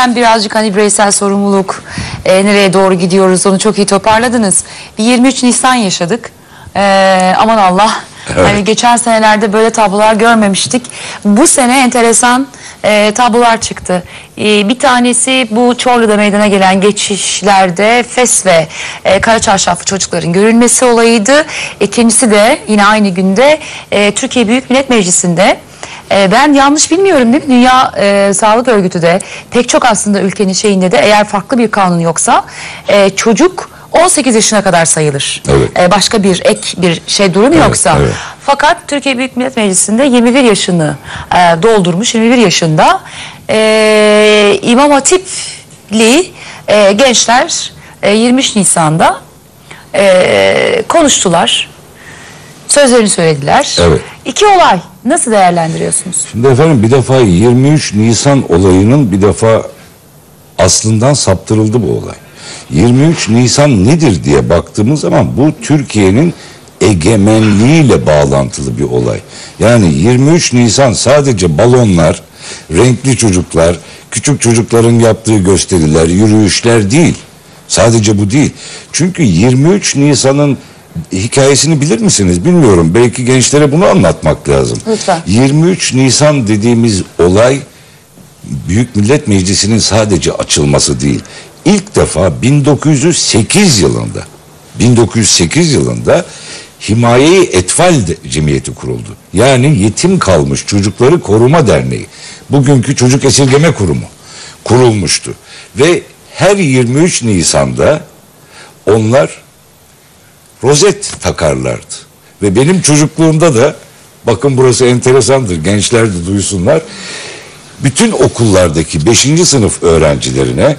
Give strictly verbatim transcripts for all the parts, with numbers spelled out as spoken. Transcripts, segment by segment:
Madem birazcık hani bireysel sorumluluk, e, nereye doğru gidiyoruz onu çok iyi toparladınız. Bir yirmi üç Nisan yaşadık. E, aman Allah. Evet. Hani geçen senelerde böyle tablolar görmemiştik. Bu sene enteresan e, tablolar çıktı. E, bir tanesi bu Çorlu'da meydana gelen geçişlerde fes ve e, kara çarşaflı çocukların görülmesi olayıydı. İkincisi de yine aynı günde e, Türkiye Büyük Millet Meclisi'nde, e, ben yanlış bilmiyorum değil mi? Dünya e, Sağlık Örgütü de pek çok aslında ülkenin şeyinde de eğer farklı bir kanun yoksa e, çocuk on sekiz yaşına kadar sayılır. Evet. Ee, başka bir ek bir şey durum evet, yoksa. Evet. Fakat Türkiye Büyük Millet Meclisi'nde yirmi bir yaşını e, doldurmuş, yirmi bir yaşında e, İmam Hatipli e, gençler e, yirmi üç Nisan'da e, konuştular. Sözlerini söylediler. Evet. İki olay nasıl değerlendiriyorsunuz? Şimdi efendim bir defa yirmi üç Nisan olayının bir defa aslından saptırıldı bu olay. yirmi üç Nisan nedir diye baktığımız zaman bu Türkiye'nin egemenliğiyle bağlantılı bir olay. Yani yirmi üç Nisan sadece balonlar, renkli çocuklar, küçük çocukların yaptığı gösteriler, yürüyüşler değil. Sadece bu değil. Çünkü yirmi üç Nisan'ın hikayesini bilir misiniz bilmiyorum. Belki gençlere bunu anlatmak lazım. Lütfen. yirmi üç Nisan dediğimiz olay Büyük Millet Meclisi'nin sadece açılması değil. İlk defa bin dokuz yüz sekiz yılında bin dokuz yüz sekiz yılında Himaye-i Etfal Cemiyeti kuruldu. Yani yetim kalmış çocukları koruma derneği. Bugünkü Çocuk Esirgeme Kurumu kurulmuştu. Ve her yirmi üç Nisan'da onlar rozet takarlardı. Ve benim çocukluğumda da bakın burası enteresandır, gençler de duysunlar. Bütün okullardaki beşinci sınıf öğrencilerine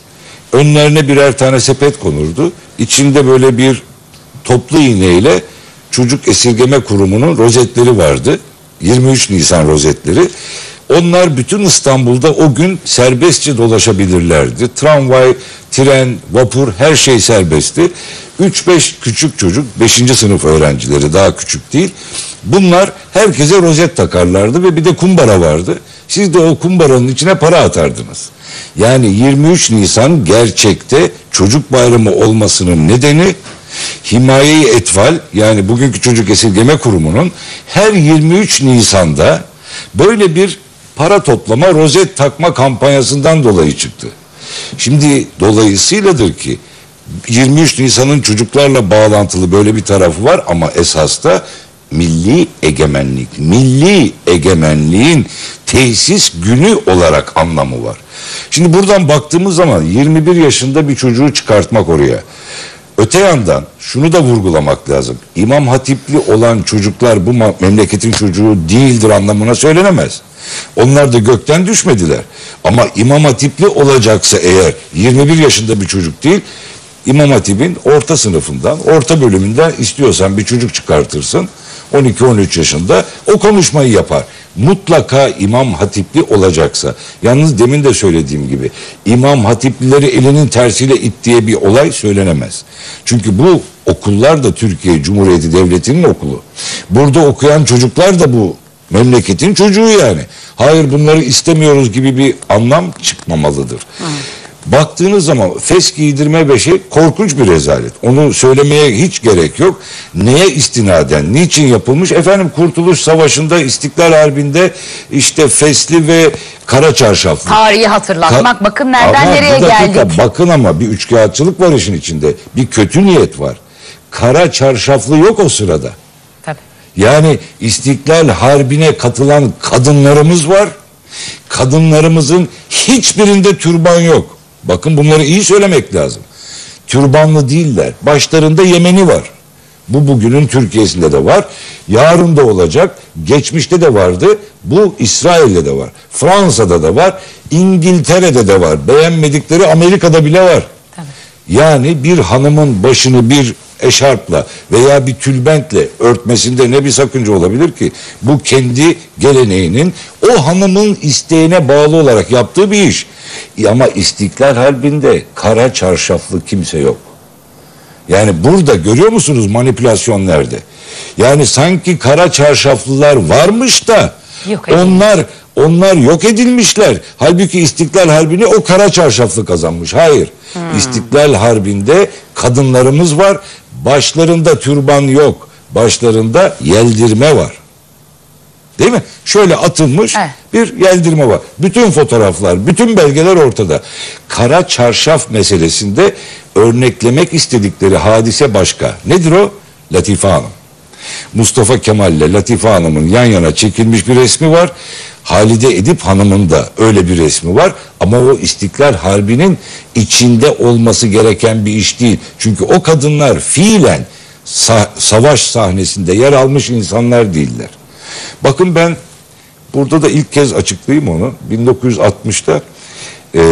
önlerine birer tane sepet konurdu. İçinde böyle bir toplu iğneyle Çocuk Esirgeme Kurumu'nun rozetleri vardı. yirmi üç Nisan rozetleri. Onlar bütün İstanbul'da o gün serbestçe dolaşabilirlerdi. Tramvay, tren, vapur her şey serbestti. üç beş küçük çocuk, beşinci sınıf öğrencileri, daha küçük değil. Bunlar herkese rozet takarlardı ve bir de kumbara vardı. Siz de o kumbaranın içine para atardınız. Yani yirmi üç Nisan gerçekte çocuk bayramı olmasının nedeni Himaye-i Etfal, yani bugünkü Çocuk Esirgeme Kurumu'nun her yirmi üç Nisan'da böyle bir para toplama, rozet takma kampanyasından dolayı çıktı. Şimdi dolayısıyladır ki yirmi üç Nisan'ın çocuklarla bağlantılı böyle bir tarafı var ama esas da milli egemenlik, milli egemenliğin tesis günü olarak anlamı var. Şimdi buradan baktığımız zaman yirmi bir yaşında bir çocuğu çıkartmak oraya. Öte yandan şunu da vurgulamak lazım. İmam Hatipli olan çocuklar bu memleketin çocuğu değildir anlamına söylenemez. Onlar da gökten düşmediler. Ama İmam Hatipli olacaksa eğer yirmi bir yaşında bir çocuk değil, İmam Hatip'in orta sınıfından, orta bölümünden istiyorsan bir çocuk çıkartırsın. on iki on üç yaşında o konuşmayı yapar. Mutlaka İmam Hatipli olacaksa. Yalnız demin de söylediğim gibi İmam Hatiplileri elinin tersiyle it diye bir olay söylenemez. Çünkü bu okullar da Türkiye Cumhuriyeti Devleti'nin okulu. Burada okuyan çocuklar da bu memleketin çocuğu yani. Hayır bunları istemiyoruz gibi bir anlam çıkmamalıdır. Hı. Baktığınız zaman fes giydirme ve şey korkunç bir rezalet. Onu söylemeye hiç gerek yok. Neye istinaden, niçin yapılmış? Efendim Kurtuluş Savaşı'nda, İstiklal Harbi'nde işte fesli ve kara çarşaflı. Tarihi hatırlatmak. Ka bakın nereden ama nereye geldik. Bakın ama bir üçkağıtçılık var işin içinde. Bir kötü niyet var. Kara çarşaflı yok o sırada. Tabii. Yani İstiklal Harbi'ne katılan kadınlarımız var. Kadınlarımızın hiçbirinde türban yok. Bakın bunları iyi söylemek lazım. Türbanlı değiller. Başlarında Yemeni var. Bu bugünün Türkiye'sinde de var. Yarın da olacak. Geçmişte de vardı. Bu İsrail'de de var. Fransa'da da var. İngiltere'de de var. Beğenmedikleri Amerika'da bile var. Tabii. Yani bir hanımın başını bir eşarpla veya bir tülbentle örtmesinde ne bir sakınca olabilir ki? Bu kendi geleneğinin o hanımın isteğine bağlı olarak yaptığı bir iş. Ama İstiklal Harbi'nde kara çarşaflı kimse yok. Yani burada görüyor musunuz manipülasyon nerede? Yani sanki kara çarşaflılar varmış da Yok edilmiş. onlar onlar yok edilmişler. Halbuki İstiklal Harbi'ni o kara çarşaflı kazanmış. Hayır. Hmm. İstiklal Harbi'nde kadınlarımız var. Başlarında türban yok. Başlarında yeldirme var. Değil mi? Şöyle atılmış evet. bir yeldirme var. Bütün fotoğraflar, bütün belgeler ortada. Kara çarşaf meselesinde örneklemek istedikleri hadise başka. Nedir o? Latife Hanım. Mustafa Kemal ile Latife Hanım'ın yan yana çekilmiş bir resmi var. Halide Edip Hanım'ın da öyle bir resmi var. Ama o İstiklal Harbi'nin içinde olması gereken bir iş değil. Çünkü o kadınlar fiilen sa savaş sahnesinde yer almış insanlar değiller. Bakın ben burada da ilk kez açıklayayım onu. bin dokuz yüz altmışta e,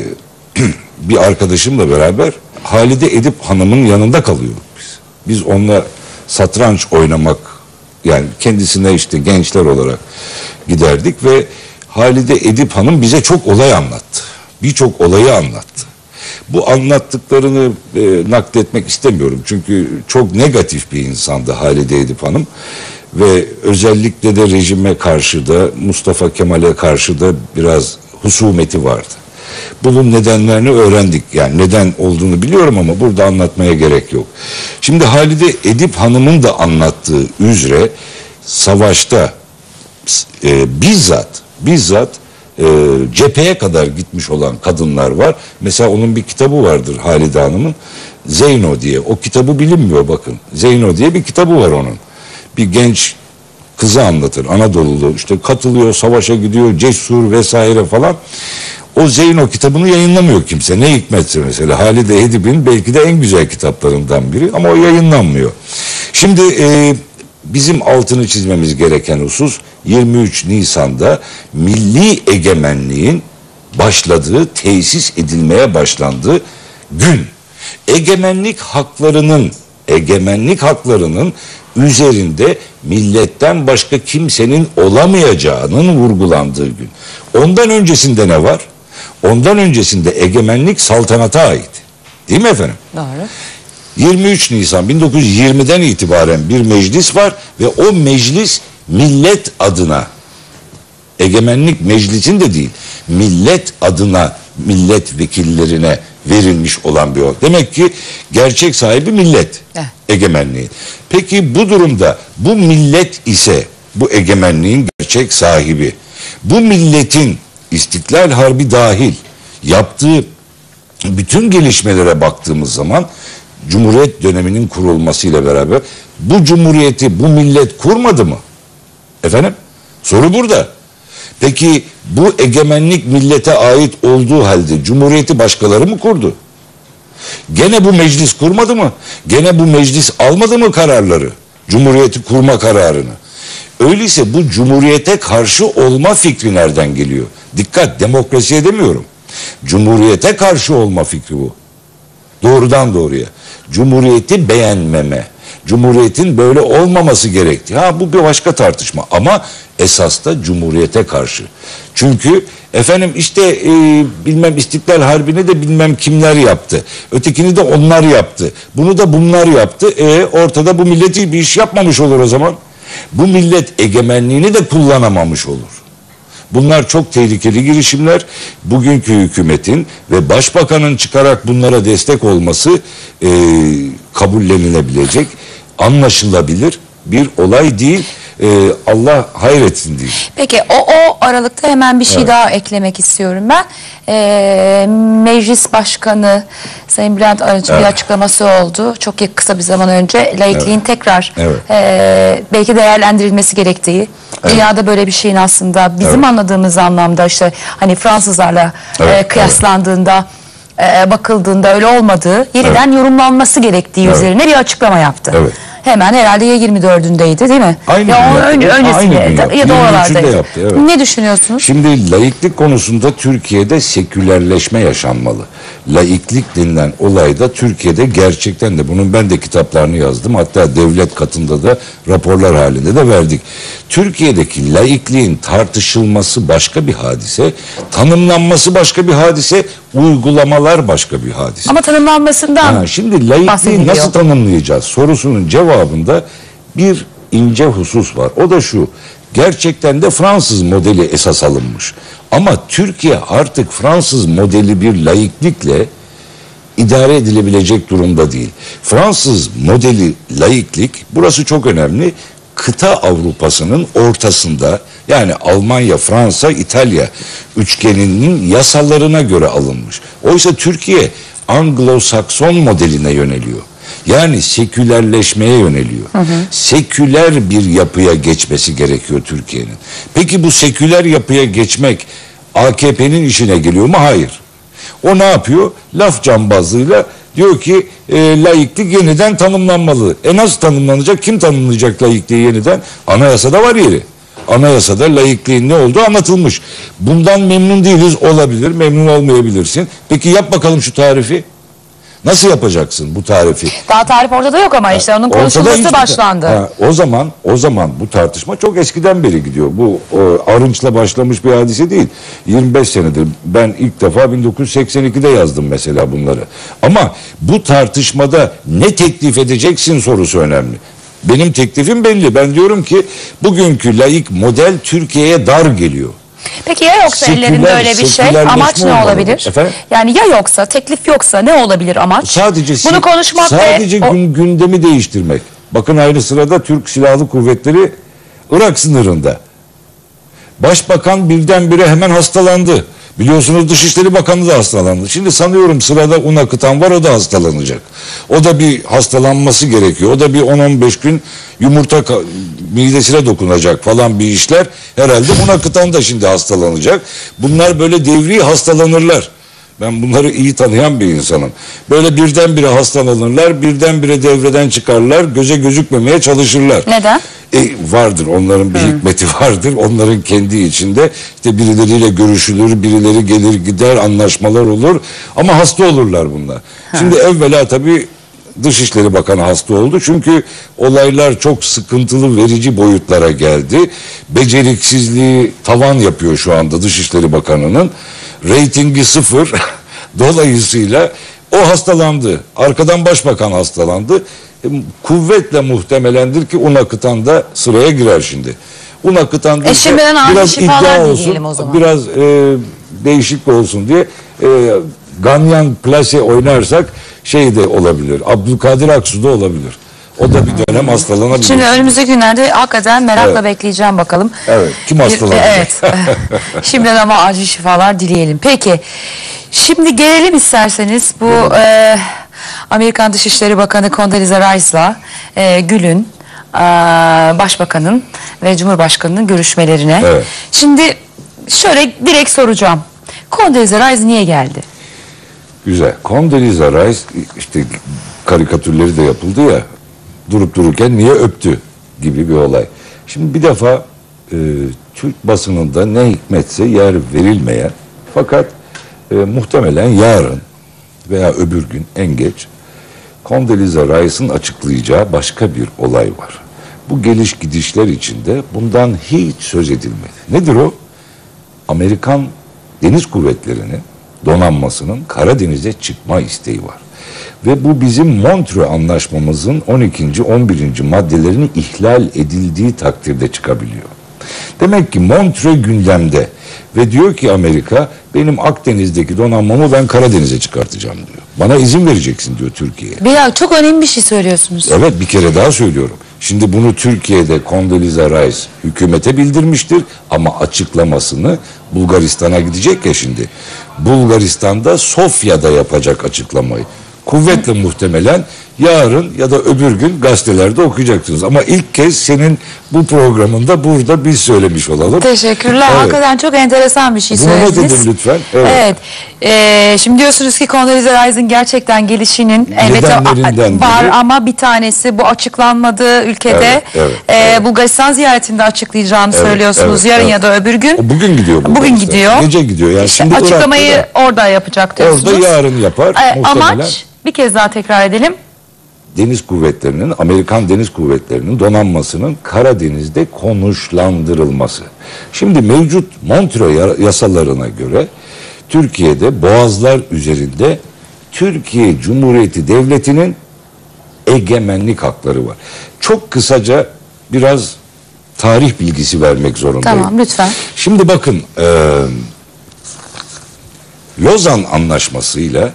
bir arkadaşımla beraber Halide Edip Hanım'ın yanında kalıyorduk biz. Biz onunla satranç oynamak, yani kendisine işte gençler olarak giderdik ve Halide Edip Hanım bize çok olay anlattı. Birçok olayı anlattı. Bu anlattıklarını e, nakletmek istemiyorum. Çünkü çok negatif bir insandı Halide Edip Hanım. Ve özellikle de rejime karşı da Mustafa Kemal'e karşı da biraz husumeti vardı. Bunun nedenlerini öğrendik. Yani neden olduğunu biliyorum ama burada anlatmaya gerek yok. Şimdi Halide Edip Hanım'ın da anlattığı üzere savaşta e, bizzat bizzat e, cepheye kadar gitmiş olan kadınlar var. Mesela onun bir kitabı vardır Halide Hanım'ın, Zeyno diye. O kitabı bilinmiyor bakın. Zeyno diye bir kitabı var onun. Bir genç kızı anlatır, Anadolu'lu, işte katılıyor, savaşa gidiyor, cesur vesaire falan. O Zeyno kitabını yayınlamıyor kimse. Ne hikmetse mesela Halide Edip'in belki de en güzel kitaplarından biri ama o yayınlanmıyor. Şimdi e, bizim altını çizmemiz gereken husus yirmi üç Nisan'da milli egemenliğin başladığı, tesis edilmeye başlandığı gün. Egemenlik haklarının egemenlik haklarının üzerinde milletten başka kimsenin olamayacağının vurgulandığı gün. Ondan öncesinde ne var? Ondan öncesinde egemenlik saltanata ait. Değil mi efendim? Doğru. yirmi üç Nisan bin dokuz yüz yirmiden itibaren bir meclis var ve o meclis millet adına, egemenlik meclisin de değil, millet adına, milletvekillerine verilmiş olan bir yol. Demek ki gerçek sahibi millet, eh. egemenliği. Peki bu durumda bu millet ise bu egemenliğin gerçek sahibi, bu milletin İstiklal Harbi dahil yaptığı bütün gelişmelere baktığımız zaman Cumhuriyet döneminin kurulmasıyla beraber bu cumhuriyeti bu millet kurmadı mı? Efendim? Soru burada. Peki bu egemenlik millete ait olduğu halde cumhuriyeti başkaları mı kurdu? Gene bu meclis kurmadı mı? Gene bu meclis almadı mı kararları? Cumhuriyeti kurma kararını. Öyleyse bu cumhuriyete karşı olma fikri nereden geliyor? Dikkat, demokrasiye demiyorum. Cumhuriyete karşı olma fikri bu. Doğrudan doğruya. Cumhuriyeti beğenmeme. Cumhuriyetin böyle olmaması gerekti. Ha bu bir başka tartışma ama esas da cumhuriyete karşı. Çünkü efendim işte e, bilmem İstiklal Harbi'ni de bilmem kimler yaptı. Ötekini de onlar yaptı. Bunu da bunlar yaptı. E, ortada bu milleti bir iş yapmamış olur o zaman. Bu millet egemenliğini de kullanamamış olur. Bunlar çok tehlikeli girişimler. Bugünkü hükümetin ve başbakanın çıkarak bunlara destek olması e, kabullenilebilecek, anlaşılabilir bir olay değil. Ee, Allah hayretsin diye. Peki o, o aralıkta hemen bir şey evet. daha eklemek istiyorum ben. Ee, Meclis Başkanı Sayın Bülent Arınç'ın evet. bir açıklaması oldu. Çok kısa bir zaman önce laikliğin evet. tekrar evet. E, belki değerlendirilmesi gerektiği. Evet. Dünyada böyle bir şeyin aslında bizim evet. anladığımız anlamda işte hani Fransızlarla evet. e, kıyaslandığında evet. e, bakıldığında öyle olmadığı yeniden evet. yorumlanması gerektiği evet. üzerine bir açıklama yaptı. Evet. Hemen herhalde ya yirmi dördündeydi değil mi? Aynı ya gün önce, yaptı. öncesinde Aynı gün yaptı. ya da oralardaydı. Yaptı, evet. Ne düşünüyorsunuz? Şimdi laiklik konusunda Türkiye'de sekülerleşme yaşanmalı. Laiklik denilen olayda Türkiye'de gerçekten de bunun ben de kitaplarını yazdım. Hatta devlet katında da raporlar halinde de verdik. Türkiye'deki laikliğin tartışılması başka bir hadise, tanımlanması başka bir hadise, uygulamalar başka bir hadise. Ama tanımlanmasından ha, şimdi laikliği nasıl tanımlayacağız sorusunun cevabında bir ince husus var. O da şu: Gerçekten de Fransız modeli esas alınmış. Ama Türkiye artık Fransız modeli bir laiklikle idare edilebilecek durumda değil. Fransız modeli laiklik, burası çok önemli, kıta Avrupa'sının ortasında, yani Almanya, Fransa, İtalya üçgeninin yasalarına göre alınmış. Oysa Türkiye Anglo-Sakson modeline yöneliyor. Yani sekülerleşmeye yöneliyor. Hı hı. Seküler bir yapıya geçmesi gerekiyor Türkiye'nin. Peki bu seküler yapıya geçmek A K P'nin işine geliyor mu? Hayır. O ne yapıyor? Laf cambazlığıyla diyor ki e, laiklik yeniden tanımlanmalı. E nasıl tanımlanacak? Kim tanımlayacak laikliği yeniden? Anayasada var yeri. Anayasada laikliğin ne olduğu anlatılmış. Bundan memnun değiliz, olabilir. Memnun olmayabilirsin. Peki yap bakalım şu tarifi. Nasıl yapacaksın bu tarifi? Daha tarif ortada yok ama işte onun konuşulması başlandı. Ha, o zaman o zaman bu tartışma çok eskiden beri gidiyor. Bu o, Arınç'la başlamış bir hadise değil. yirmi beş senedir. Ben ilk defa bin dokuz yüz seksen ikide yazdım mesela bunları. Ama bu tartışmada ne teklif edeceksin sorusu önemli. Benim teklifim belli. Ben diyorum ki bugünkü laik model Türkiye'ye dar geliyor. Peki ya yoksa Seküler, ellerinde öyle bir şey, amaç ne olabilir? Efendim? Yani ya yoksa, teklif yoksa ne olabilir amaç? Sadece bunu konuşmak sadece ve gün, gündemi değiştirmek. Bakın aynı sırada Türk Silahlı Kuvvetleri Irak sınırında. Başbakan birdenbire hemen hastalandı. Biliyorsunuz Dışişleri Bakanı da hastalandı. Şimdi sanıyorum sırada un akıtan var, o da hastalanacak. O da bir hastalanması gerekiyor. O da bir on on beş gün yumurta midesine dokunacak falan bir işler. Herhalde un akıtan da şimdi hastalanacak. Bunlar böyle devri hastalanırlar. Ben bunları iyi tanıyan bir insanım. Böyle birdenbire hastalanırlar, birdenbire devreden çıkarlar, göze gözükmemeye çalışırlar. Neden? E, vardır, onların bir hmm. hikmeti vardır. Onların kendi içinde işte birileriyle görüşülür, birileri gelir gider, anlaşmalar olur. Ama hasta olurlar bunlar. Ha. Şimdi evvela tabii Dışişleri Bakanı hasta oldu. Çünkü olaylar çok sıkıntılı, verici boyutlara geldi. Beceriksizliği tavan yapıyor şu anda Dışişleri Bakanı'nın. Reytingi sıfır. Dolayısıyla o hastalandı. Arkadan Başbakan hastalandı. E, kuvvetle muhtemelendir ki un akıtan da sıraya girer şimdi. Un akıtan da e biraz iddia olsun, biraz e, değişik olsun diye e, Ganyan Plase oynarsak şey de olabilir. Abdülkadir Aksu da olabilir. O da bir dönem hastalanabilir. Şimdi önümüzdeki günlerde hakikaten merakla evet. bekleyeceğim bakalım. Evet. Kim hastalanacak? Evet. Şimdiden ama acil şifalar dileyelim. Peki. Şimdi gelelim isterseniz bu e, Amerikan Dışişleri Bakanı Condoleezza Rice'la e, Gül'ün, e, Başbakan'ın ve Cumhurbaşkanı'nın görüşmelerine. Evet. Şimdi şöyle direkt soracağım. Condoleezza Rice niye geldi? Güzel. Condoleezza Rice işte karikatürleri de yapıldı ya, durup dururken niye öptü gibi bir olay. Şimdi bir defa e, Türk basınında ne hikmetse yer verilmeyen fakat e, muhtemelen yarın veya öbür gün en geç Condoleezza Rice'ın açıklayacağı başka bir olay var. Bu geliş gidişler içinde bundan hiç söz edilmedi. Nedir o? Amerikan Deniz Kuvvetleri'nin donanmasının Karadeniz'e çıkma isteği var. Ve bu bizim Montreux Anlaşmamızın on ikinci on birinci maddelerini ihlal edildiği takdirde çıkabiliyor. Demek ki Montreux gündemde ve diyor ki Amerika, benim Akdeniz'deki donanmamı ben Karadeniz'e çıkartacağım diyor. Bana izin vereceksin diyor Türkiye'ye. Bir çok önemli bir şey söylüyorsunuz. Evet, bir kere daha söylüyorum. Şimdi bunu Türkiye'de Condoleezza Rice hükümete bildirmiştir ama açıklamasını Bulgaristan'a gidecek ya şimdi. Bulgaristan'da Sofya'da yapacak açıklamayı. Kuvvetle muhtemelen yarın ya da öbür gün gazetelerde okuyacaksınız. Ama ilk kez senin bu programında burada biz söylemiş olalım. Teşekkürler. Evet. Hakikaten çok enteresan bir şey Bunu söylediniz. Bunu not edin lütfen. Evet. evet. Ee, şimdi diyorsunuz ki Condoleezza Rice'ın gerçekten gelişinin elbette var biri. Ama bir tanesi bu açıklanmadığı ülkede evet, evet, e, evet. Bulgaristan ziyaretinde açıklayacağını evet, söylüyorsunuz. Evet, yarın evet. ya da öbür gün. O bugün gidiyor. Bugün gidiyor. Gece gidiyor. Yani işte şimdi açıklamayı Irak'ta orada yapacak diyorsunuz. Orada yarın yapar. Ee, amaç bir kez daha tekrar edelim. Deniz Kuvvetleri'nin, Amerikan Deniz Kuvvetleri'nin donanmasının Karadeniz'de konuşlandırılması. Şimdi mevcut Montreux yasalarına göre Türkiye'de boğazlar üzerinde Türkiye Cumhuriyeti Devleti'nin egemenlik hakları var. Çok kısaca biraz tarih bilgisi vermek zorundayım. Tamam, lütfen. Şimdi bakın, e, Lozan Anlaşması'yla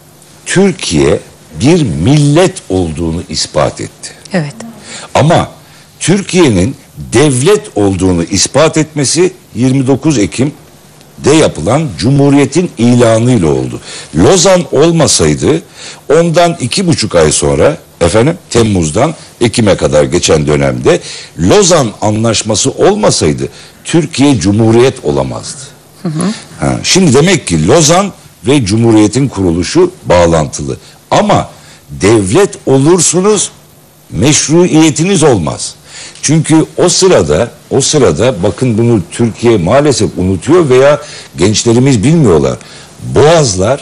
Türkiye bir millet olduğunu ispat etti. Evet. Ama Türkiye'nin devlet olduğunu ispat etmesi yirmi dokuz Ekim'de yapılan Cumhuriyet'in ilanıyla oldu. Lozan olmasaydı ondan iki buçuk ay sonra, efendim, Temmuz'dan Ekim'e kadar geçen dönemde Lozan Anlaşması olmasaydı Türkiye Cumhuriyet olamazdı. Hı hı. Ha, şimdi demek ki Lozan ve Cumhuriyet'in kuruluşu bağlantılı. Ama devlet olursunuz, meşruiyetiniz olmaz. Çünkü o sırada, o sırada bakın bunu Türkiye maalesef unutuyor veya gençlerimiz bilmiyorlar. Boğazlar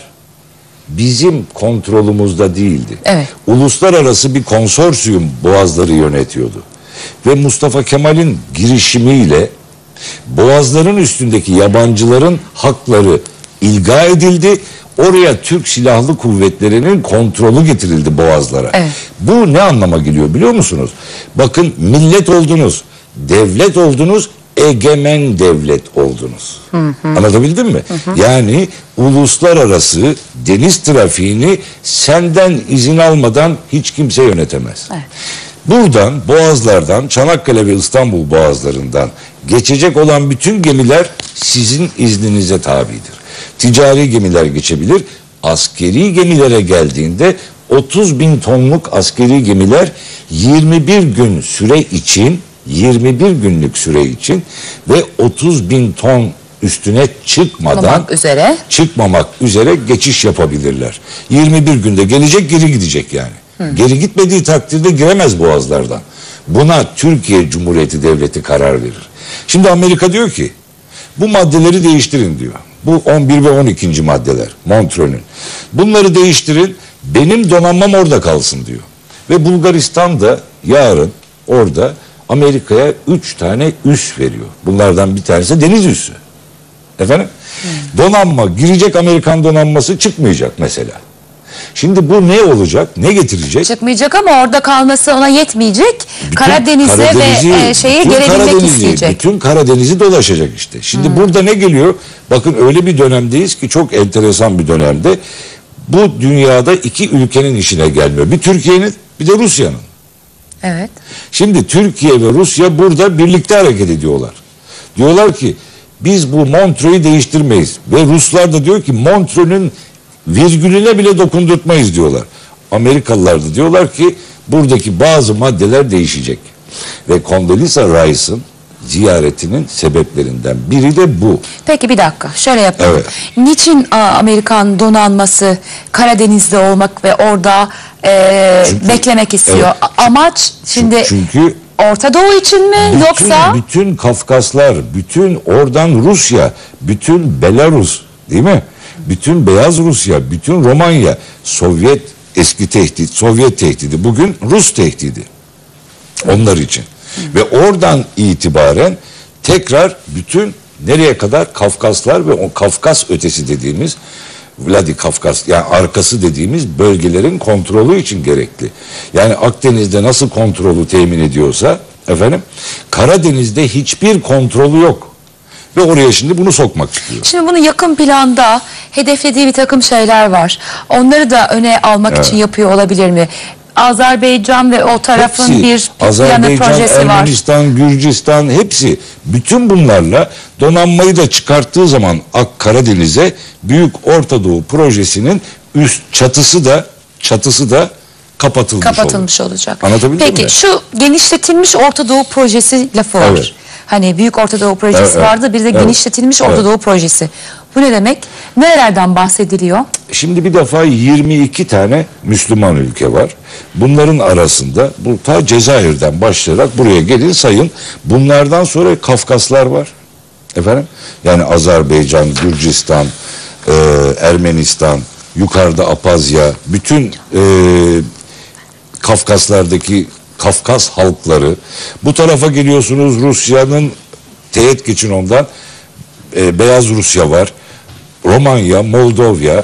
bizim kontrolümüzde değildi. Evet. Uluslararası bir konsorsiyum boğazları yönetiyordu. Ve Mustafa Kemal'in girişimiyle boğazların üstündeki yabancıların hakları ilga edildi. Oraya Türk Silahlı Kuvvetleri'nin kontrolü getirildi boğazlara. Evet. Bu ne anlama geliyor biliyor musunuz? Bakın, millet oldunuz, devlet oldunuz, egemen devlet oldunuz. Hı hı. Anlatabildim mi? Hı hı. Yani uluslararası deniz trafiğini senden izin almadan hiç kimse yönetemez. Evet. Buradan, boğazlardan, Çanakkale ve İstanbul boğazlarından geçecek olan bütün gemiler sizin izninize tabidir. Ticari gemiler geçebilir. Askeri gemilere geldiğinde otuz bin tonluk askeri gemiler yirmi bir gün süre için, yirmi bir günlük süre için ve otuz bin ton üstüne çıkmadan, çıkmamak üzere, çıkmamak üzere geçiş yapabilirler. yirmi bir günde gelecek, geri gidecek yani. Hı. Geri gitmediği takdirde giremez boğazlardan. Buna Türkiye Cumhuriyeti Devleti karar verir. Şimdi Amerika diyor ki bu maddeleri değiştirin diyor. Bu on bir ve on ikinci maddeler Montreux'ün. Bunları değiştirin, benim donanmam orada kalsın diyor. Ve Bulgaristan da yarın orada Amerika'ya üç tane üs veriyor. Bunlardan bir tanesi deniz üssü. Efendim? Hmm. Donanma girecek, Amerikan donanması çıkmayacak mesela. Şimdi bu ne olacak? Ne getirecek? Çıkmayacak ama orada kalması ona yetmeyecek. Bütün Karadeniz'e ve e, şeye gelebilmek isteyecek. Bütün Karadeniz'i dolaşacak işte. Şimdi hmm. burada ne geliyor? Bakın öyle bir dönemdeyiz ki çok enteresan bir dönemde. Bu dünyada iki ülkenin işine gelmiyor. Bir Türkiye'nin, bir de Rusya'nın. Evet. Şimdi Türkiye ve Rusya burada birlikte hareket ediyorlar. Diyorlar ki biz bu Montreux'u değiştirmeyiz. Ve Ruslar da diyor ki Montreux'un virgülüne bile dokundurtmayız diyorlar. Amerikalılar da diyorlar ki buradaki bazı maddeler değişecek. Ve Condoleezza Rice'ın ziyaretinin sebeplerinden biri de bu. Peki bir dakika şöyle yapalım. Evet. Niçin a, Amerikan donanması Karadeniz'de olmak ve orada e, çünkü, beklemek istiyor? Evet. Amaç şimdi çünkü Orta Doğu için mi bütün, yoksa? Bütün Kafkaslar, bütün oradan Rusya, bütün Belarus değil mi? Bütün Beyaz Rusya, bütün Romanya, Sovyet eski tehdit, Sovyet tehdidi, bugün Rus tehdidi. Onlar için. Hı. Ve oradan itibaren tekrar bütün nereye kadar Kafkaslar ve o Kafkas ötesi dediğimiz Vladikavkaz yani arkası dediğimiz bölgelerin kontrolü için gerekli. Yani Akdeniz'de nasıl kontrolü temin ediyorsa efendim Karadeniz'de hiçbir kontrolü yok. Ve oraya şimdi bunu sokmak istiyor. Şimdi bunu yakın planda hedeflediği bir takım şeyler var. Onları da öne almak evet. için yapıyor olabilir mi? Azerbaycan ve o tarafın hepsi, bir planı projesi var. Ermenistan, Gürcistan hepsi. Bütün bunlarla donanmayı da çıkarttığı zaman Ak Karadeniz'e Büyük Orta Doğu projesinin üst çatısı da çatısı da kapatılmış, kapatılmış olur. olacak. Anlatabildim Peki mi? şu genişletilmiş Orta Doğu projesi lafı var. Evet. Hani Büyük Orta Doğu projesi evet, vardı, bir de evet, genişletilmiş Orta evet. Doğu projesi. Bu ne demek? Nerelerden bahsediliyor? Şimdi bir defa yirmi iki tane Müslüman ülke var. Bunların arasında bu ta Cezayir'den başlayarak buraya gelin sayın. Bunlardan sonra Kafkaslar var. Efendim? Yani Azerbaycan, Gürcistan, e, Ermenistan, yukarıda Apazya, bütün e, Kafkaslardaki Kafkas halkları. Bu tarafa geliyorsunuz Rusya'nın teğet geçin ondan e, Beyaz Rusya var. Romanya, Moldova,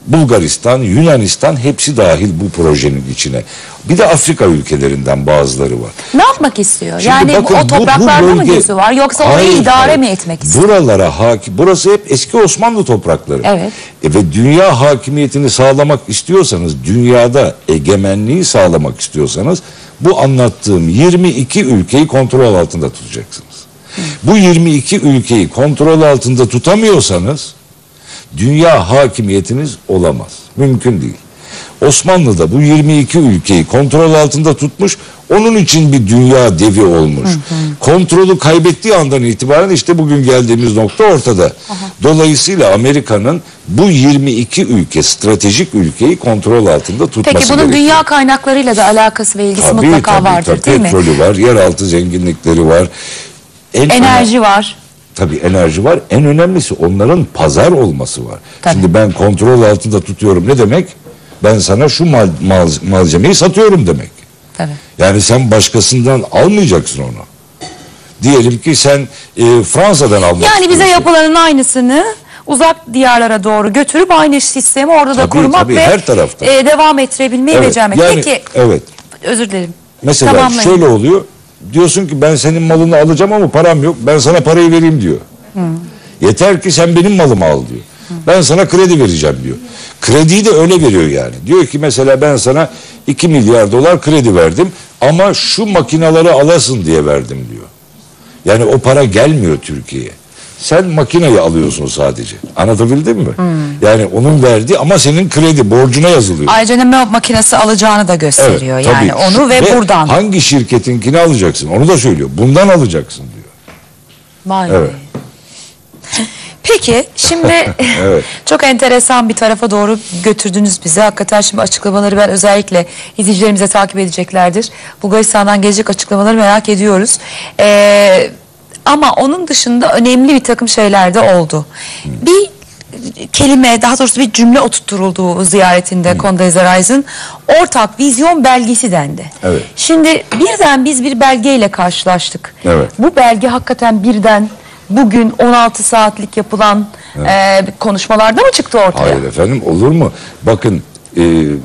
Bulgaristan, Yunanistan hepsi dahil bu projenin içine. Bir de Afrika ülkelerinden bazıları var. Ne yapmak istiyor? Şimdi yani bakın, bu, o topraklarda bu, bu bölge, mı gözü var yoksa orayı hayır, idare hayır. mi etmek istiyor? Buralara hakim, burası hep eski Osmanlı toprakları. Evet. E ve dünya hakimiyetini sağlamak istiyorsanız, dünyada egemenliği sağlamak istiyorsanız bu anlattığım yirmi iki ülkeyi kontrol altında tutacaksınız. Hı. Bu yirmi iki ülkeyi kontrol altında tutamıyorsanız dünya hakimiyetiniz olamaz. Mümkün değil. Osmanlı da bu yirmi iki ülkeyi kontrol altında tutmuş, onun için bir dünya devi olmuş. Hı hı. Kontrolü kaybettiği andan itibaren işte bugün geldiğimiz nokta ortada. Aha. Dolayısıyla Amerika'nın bu yirmi iki ülke, stratejik ülkeyi kontrol altında tutması gerekiyor. Peki bunun gerekiyor. dünya kaynaklarıyla da alakası ve ilgisi tabii, mutlaka tabii, vardır tabii, değil petrolü mi? Petrolü var, yeraltı zenginlikleri var. En enerji önemli, var. Tabii enerji var. En önemlisi onların pazar olması var. Tabii. Şimdi ben kontrol altında tutuyorum ne demek? Ben sana şu mal, mal, malzemeyi satıyorum demek. Tabii. Yani sen başkasından almayacaksın onu. Diyelim ki sen e, Fransa'dan almak Yani bize istiyorsun. yapılanın aynısını uzak diyarlara doğru götürüp aynı sistemi orada tabii, da kurmak tabii, ve her tarafta. E, devam ettirebilmeyi Evet, becermek. yani, Peki, evet. özür dilerim. Mesela Tamamlayın. şöyle oluyor. Diyorsun ki ben senin malını alacağım ama param yok. Ben sana parayı vereyim diyor. Hı. Yeter ki sen benim malımı al diyor. Hı. Ben sana kredi vereceğim diyor. Krediyi de öyle veriyor yani. Diyor ki mesela ben sana iki milyar dolar kredi verdim ama şu makinaları alasın diye verdim diyor. Yani o para gelmiyor Türkiye'ye. Sen makineyi alıyorsun sadece. Anlatabildim mi? Hmm. Yani onun verdiği ama senin kredi borcuna yazılıyor. Ayrıca ne makinesi alacağını da gösteriyor. Evet, yani onu ve, ve buradan. Hangi şirketinkini alacaksın onu da söylüyor. Bundan alacaksın diyor. Vay evet. Peki şimdi evet. çok enteresan bir tarafa doğru götürdünüz bizi. Hakikaten şimdi açıklamaları ben özellikle izleyicilerimize takip edeceklerdir. Bulgaristan'dan gelecek açıklamaları merak ediyoruz. Eee Ama onun dışında önemli bir takım şeyler de oldu. Hmm. Bir kelime, daha doğrusu bir cümle oturtuldu ziyaretinde hmm. Condoleezza Rice'ın ortak vizyon belgesi dendi. Evet. Şimdi birden biz bir belgeyle karşılaştık. Evet. Bu belge hakikaten birden bugün on altı saatlik yapılan evet. e, konuşmalarda mı çıktı ortaya? Hayır efendim, olur mu? Bakın e,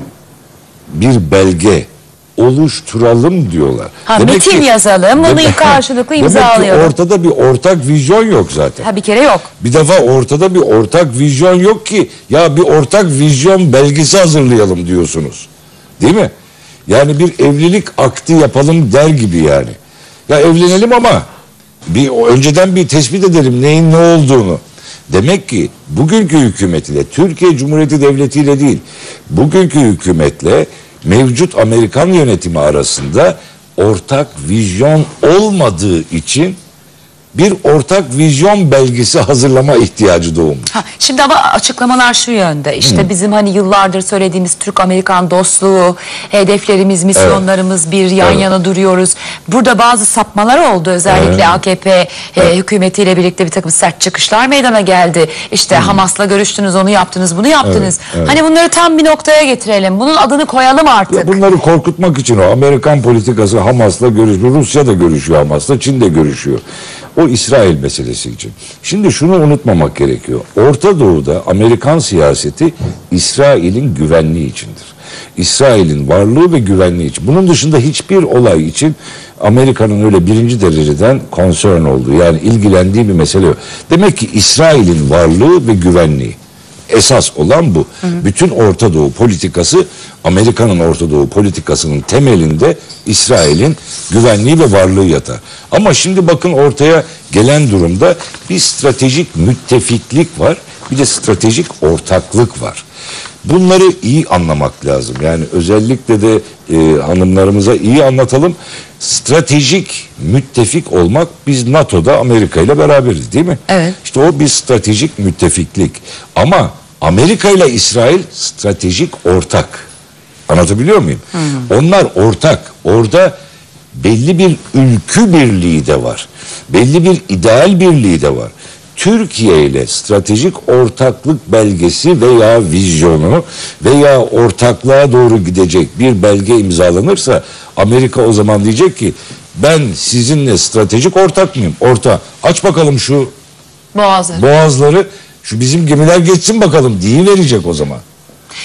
bir belge oluşturalım diyorlar. Ha, metin ki, yazalım, bunu demek, karşılıklı imzalayalım. Demek ki ortada bir ortak vizyon yok zaten. Ha, bir kere yok. Bir defa ortada bir ortak vizyon yok ki ya bir ortak vizyon belgesi hazırlayalım diyorsunuz. Değil mi? Yani bir evlilik akdi yapalım der gibi yani. Ya evlenelim ama bir önceden bir tespit edelim neyin ne olduğunu. Demek ki bugünkü hükümetiyle, Türkiye Cumhuriyeti Devleti ile değil, bugünkü hükümetle mevcut Amerikan yönetimi arasında ortak vizyon olmadığı için bir ortak vizyon belgesi hazırlama ihtiyacı doğmuş. Ha, şimdi ama açıklamalar şu yönde. İşte hmm. bizim hani yıllardır söylediğimiz Türk-Amerikan dostluğu, hedeflerimiz, misyonlarımız evet. bir yan evet. yana duruyoruz. Burada bazı sapmalar oldu. Özellikle evet. A K P e, evet. hükümetiyle birlikte bir takım sert çıkışlar meydana geldi. İşte hmm. Hamas'la görüştünüz, onu yaptınız, bunu yaptınız. Evet. Evet. Hani bunları tam bir noktaya getirelim. Bunun adını koyalım artık. Ya bunları korkutmak için o Amerikan politikası Hamas'la görüşüyor. Rusya da görüşüyor Hamas'la, Çin de görüşüyor. O İsrail meselesi için. Şimdi şunu unutmamak gerekiyor. Orta Doğu'da Amerikan siyaseti İsrail'in güvenliği içindir. İsrail'in varlığı ve güvenliği için. Bunun dışında hiçbir olay için Amerika'nın öyle birinci dereceden concern olduğu, yani ilgilendiği bir mesele yok. Demek ki İsrail'in varlığı ve güvenliği. Esas olan bu. Hı hı. Bütün Orta Doğu politikası, Amerika'nın Orta Doğu politikasının temelinde İsrail'in güvenliği ve varlığı yatar. Ama şimdi bakın ortaya gelen durumda bir stratejik müttefiklik var, bir de stratejik ortaklık var. Bunları iyi anlamak lazım. Yani özellikle de e, hanımlarımıza iyi anlatalım. Stratejik müttefik olmak, biz NATO'da Amerika ile beraberiz değil mi? Evet. İşte o bir stratejik müttefiklik. Ama Amerika ile İsrail stratejik ortak. Anlatabiliyor muyum? Hı hı. Onlar ortak. Orada belli bir ülkü birliği de var. Belli bir ideal birliği de var. Türkiye ile stratejik ortaklık belgesi veya vizyonu veya ortaklığa doğru gidecek bir belge imzalanırsa Amerika o zaman diyecek ki ben sizinle stratejik ortak mıyım? Orta. Aç bakalım şu boğazları. boğazları, şu bizim gemiler geçsin bakalım diye verecek o zaman.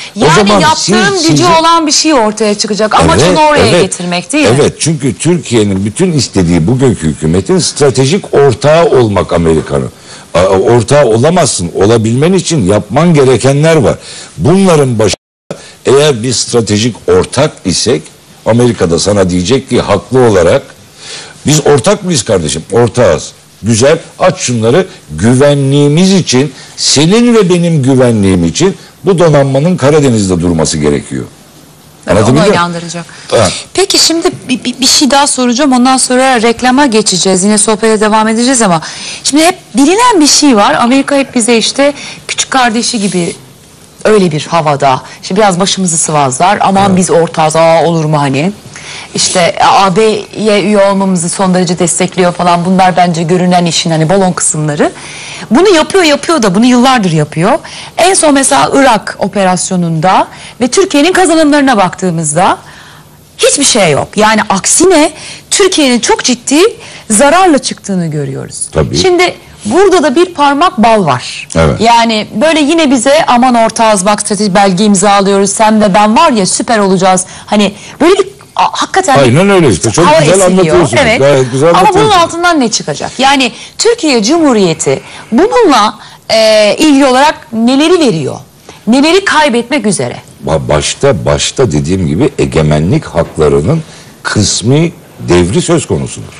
Yani zaman yaptığım siz- gücü sizi- olan bir şey ortaya çıkacak. Amaç onu oraya getirmek değil mi? Evet, çünkü Türkiye'nin bütün istediği bugünkü hükümetin stratejik ortağı olmak Amerika'nın. A- Ortağı olamazsın. Olabilmen için yapman gerekenler var. Bunların başında eğer bir stratejik ortak isek Amerika'da sana diyecek ki haklı olarak biz ortak mıyız kardeşim? Ortağız. Güzel, aç şunları, güvenliğimiz için, senin ve benim güvenliğim için bu donanmanın Karadeniz'de durması gerekiyor. Tabii onu Anlatabildim mi? inandıracak. Ha. Peki şimdi bir, bir, bir şey daha soracağım. Ondan sonra reklama geçeceğiz. Yine sohbete devam edeceğiz ama şimdi hep bilinen bir şey var. Amerika hep bize işte küçük kardeşi gibi öyle bir havada. İşte biraz başımızı sıvazlar. Aman biz ortağız. Aa, olur mu hani? İşte A B'ye üye olmamızı son derece destekliyor falan. Bunlar bence görünen işin hani balon kısımları. Bunu yapıyor yapıyor da bunu yıllardır yapıyor. En son mesela Irak operasyonunda ve Türkiye'nin kazanımlarına baktığımızda hiçbir şey yok. Yani aksine Türkiye'nin çok ciddi zararla çıktığını görüyoruz. Tabii. Şimdi burada da bir parmak bal var. Evet. Yani böyle yine bize aman ortağız bak strateji belge imzalıyoruz. Sen ve ben var ya süper olacağız. Hani böyle bir a, hakikaten Aynen öyle işte. Çok hava güzel esiliyor. anlatıyorsunuz. Evet. Gayet güzel Ama bunun anlatıyorsunuz. altından ne çıkacak? Yani Türkiye Cumhuriyeti bununla e, ilgili olarak neleri veriyor? Neleri kaybetmek üzere? Ba- Başta başta dediğim gibi egemenlik haklarının kısmi devri söz konusudur.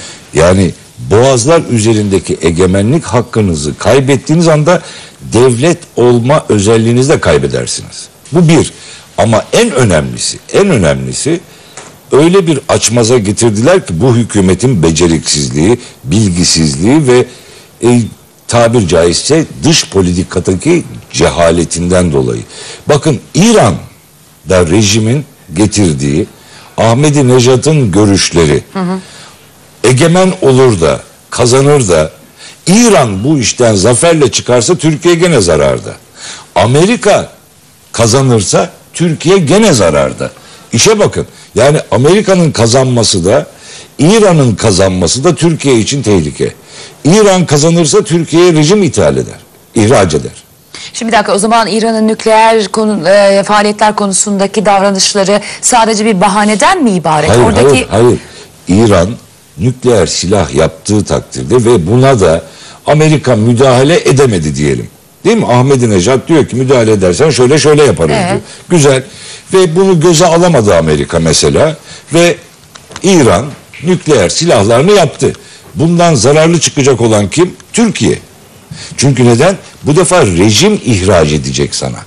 Yani boğazlar üzerindeki egemenlik hakkınızı kaybettiğiniz anda devlet olma özelliğinizi de kaybedersiniz. Bu bir. Ama en önemlisi, en önemlisi öyle bir açmaza getirdiler ki bu hükümetin beceriksizliği, bilgisizliği ve e, tabir caizse dış politikadaki cehaletinden dolayı. Bakın İran'da rejimin getirdiği Ahmadinejad'ın görüşleri hı hı. egemen olur da kazanır da İran bu işten zaferle çıkarsa Türkiye gene zararda. Amerika kazanırsa Türkiye gene zararda. İşe bakın. Yani Amerika'nın kazanması da İran'ın kazanması da Türkiye için tehlike. İran kazanırsa Türkiye'ye rejim ithal eder, ihraç eder. Şimdi bir dakika, o zaman İran'ın nükleer konu, e, faaliyetler konusundaki davranışları sadece bir bahaneden mi ibaret? Hayır, Oradaki... hayır, hayır. İran nükleer silah yaptığı takdirde ve buna da Amerika müdahale edemedi diyelim. Değil mi? Ahmadinejad diyor ki müdahale edersen şöyle şöyle yaparız Evet. diyor. Güzel. Ve bunu göze alamadı Amerika mesela. Ve İran nükleer silahlarını yaptı. Bundan zararlı çıkacak olan kim? Türkiye. Çünkü neden? Bu defa rejim ihraç edecek sana.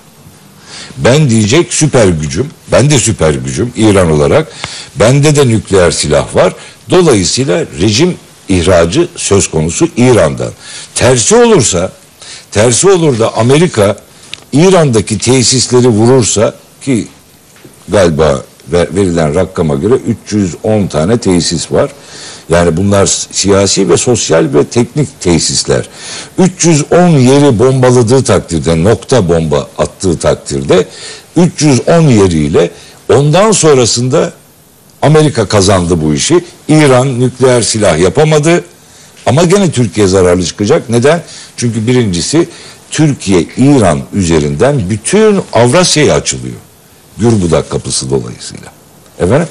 Ben diyecek süper gücüm, ben de süper gücüm İran olarak, bende de nükleer silah var. Dolayısıyla rejim ihracı söz konusu İran'dan. Tersi olursa, tersi olur da Amerika İran'daki tesisleri vurursa, ki galiba verilen rakama göre üç yüz on tane tesis var. Yani bunlar siyasi ve sosyal ve teknik tesisler. üç yüz on yeri bombaladığı takdirde, nokta bomba attığı takdirde üç yüz on yeriyle ondan sonrasında Amerika kazandı bu işi. İran nükleer silah yapamadı ama gene Türkiye zararlı çıkacak. Neden? Çünkü birincisi Türkiye İran üzerinden bütün Avrasya'ya açılıyor. Gürbudak kapısı dolayısıyla. Efendim?